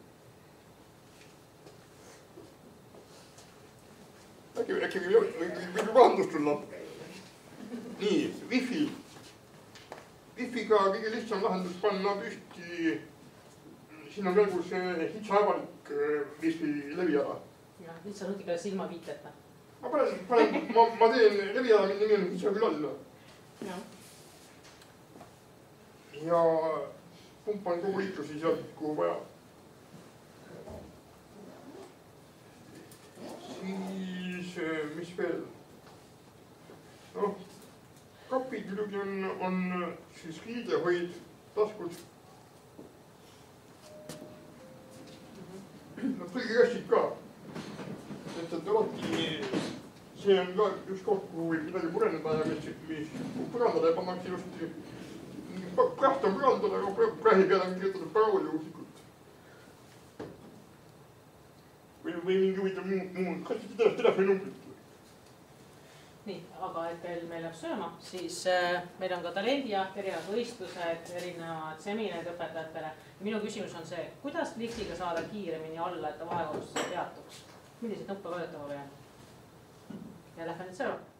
Äkki, äkki võib vahendust tulla? Nii, wifi. Wifiga kõige lihtsam lahendus panna püsti. Siin on veel kus hitsa avalik wifi leviala. Ja, nüüd sa nutikale silma viiteta. Ma panen, panen, ma, ma teen leviala, mille nimi on hitsa külaline. Ja. Ja pumpan kogu liiklusi sealt, kuhu vaja. Siis, mis veel? Noh, kapid muidugi on, on siis riidehoid, taskud. Nad tõlgekastid ka. Et et alati see on ka üks koht, kuhu võib midagi pureneda ja mis, mis põrandada ja pannakse just praht on põrandada, aga prahi peale on kirjutatud paraoljuuslikult. Või, või mingi huvitav muu, muu, kas te telefoni numbrit? Nii, aga et veel meil läheb sööma, siis äh, meil on ka talendijaht, erinevad võistlused, erinevad seminarid õpetajatele. Minu küsimus on see, kuidas liftiga saada kiiremini alla, et ta vahekorrustus peatuks? Milliseid nuppe vajutama pean? Ja lähme nüüd sööma.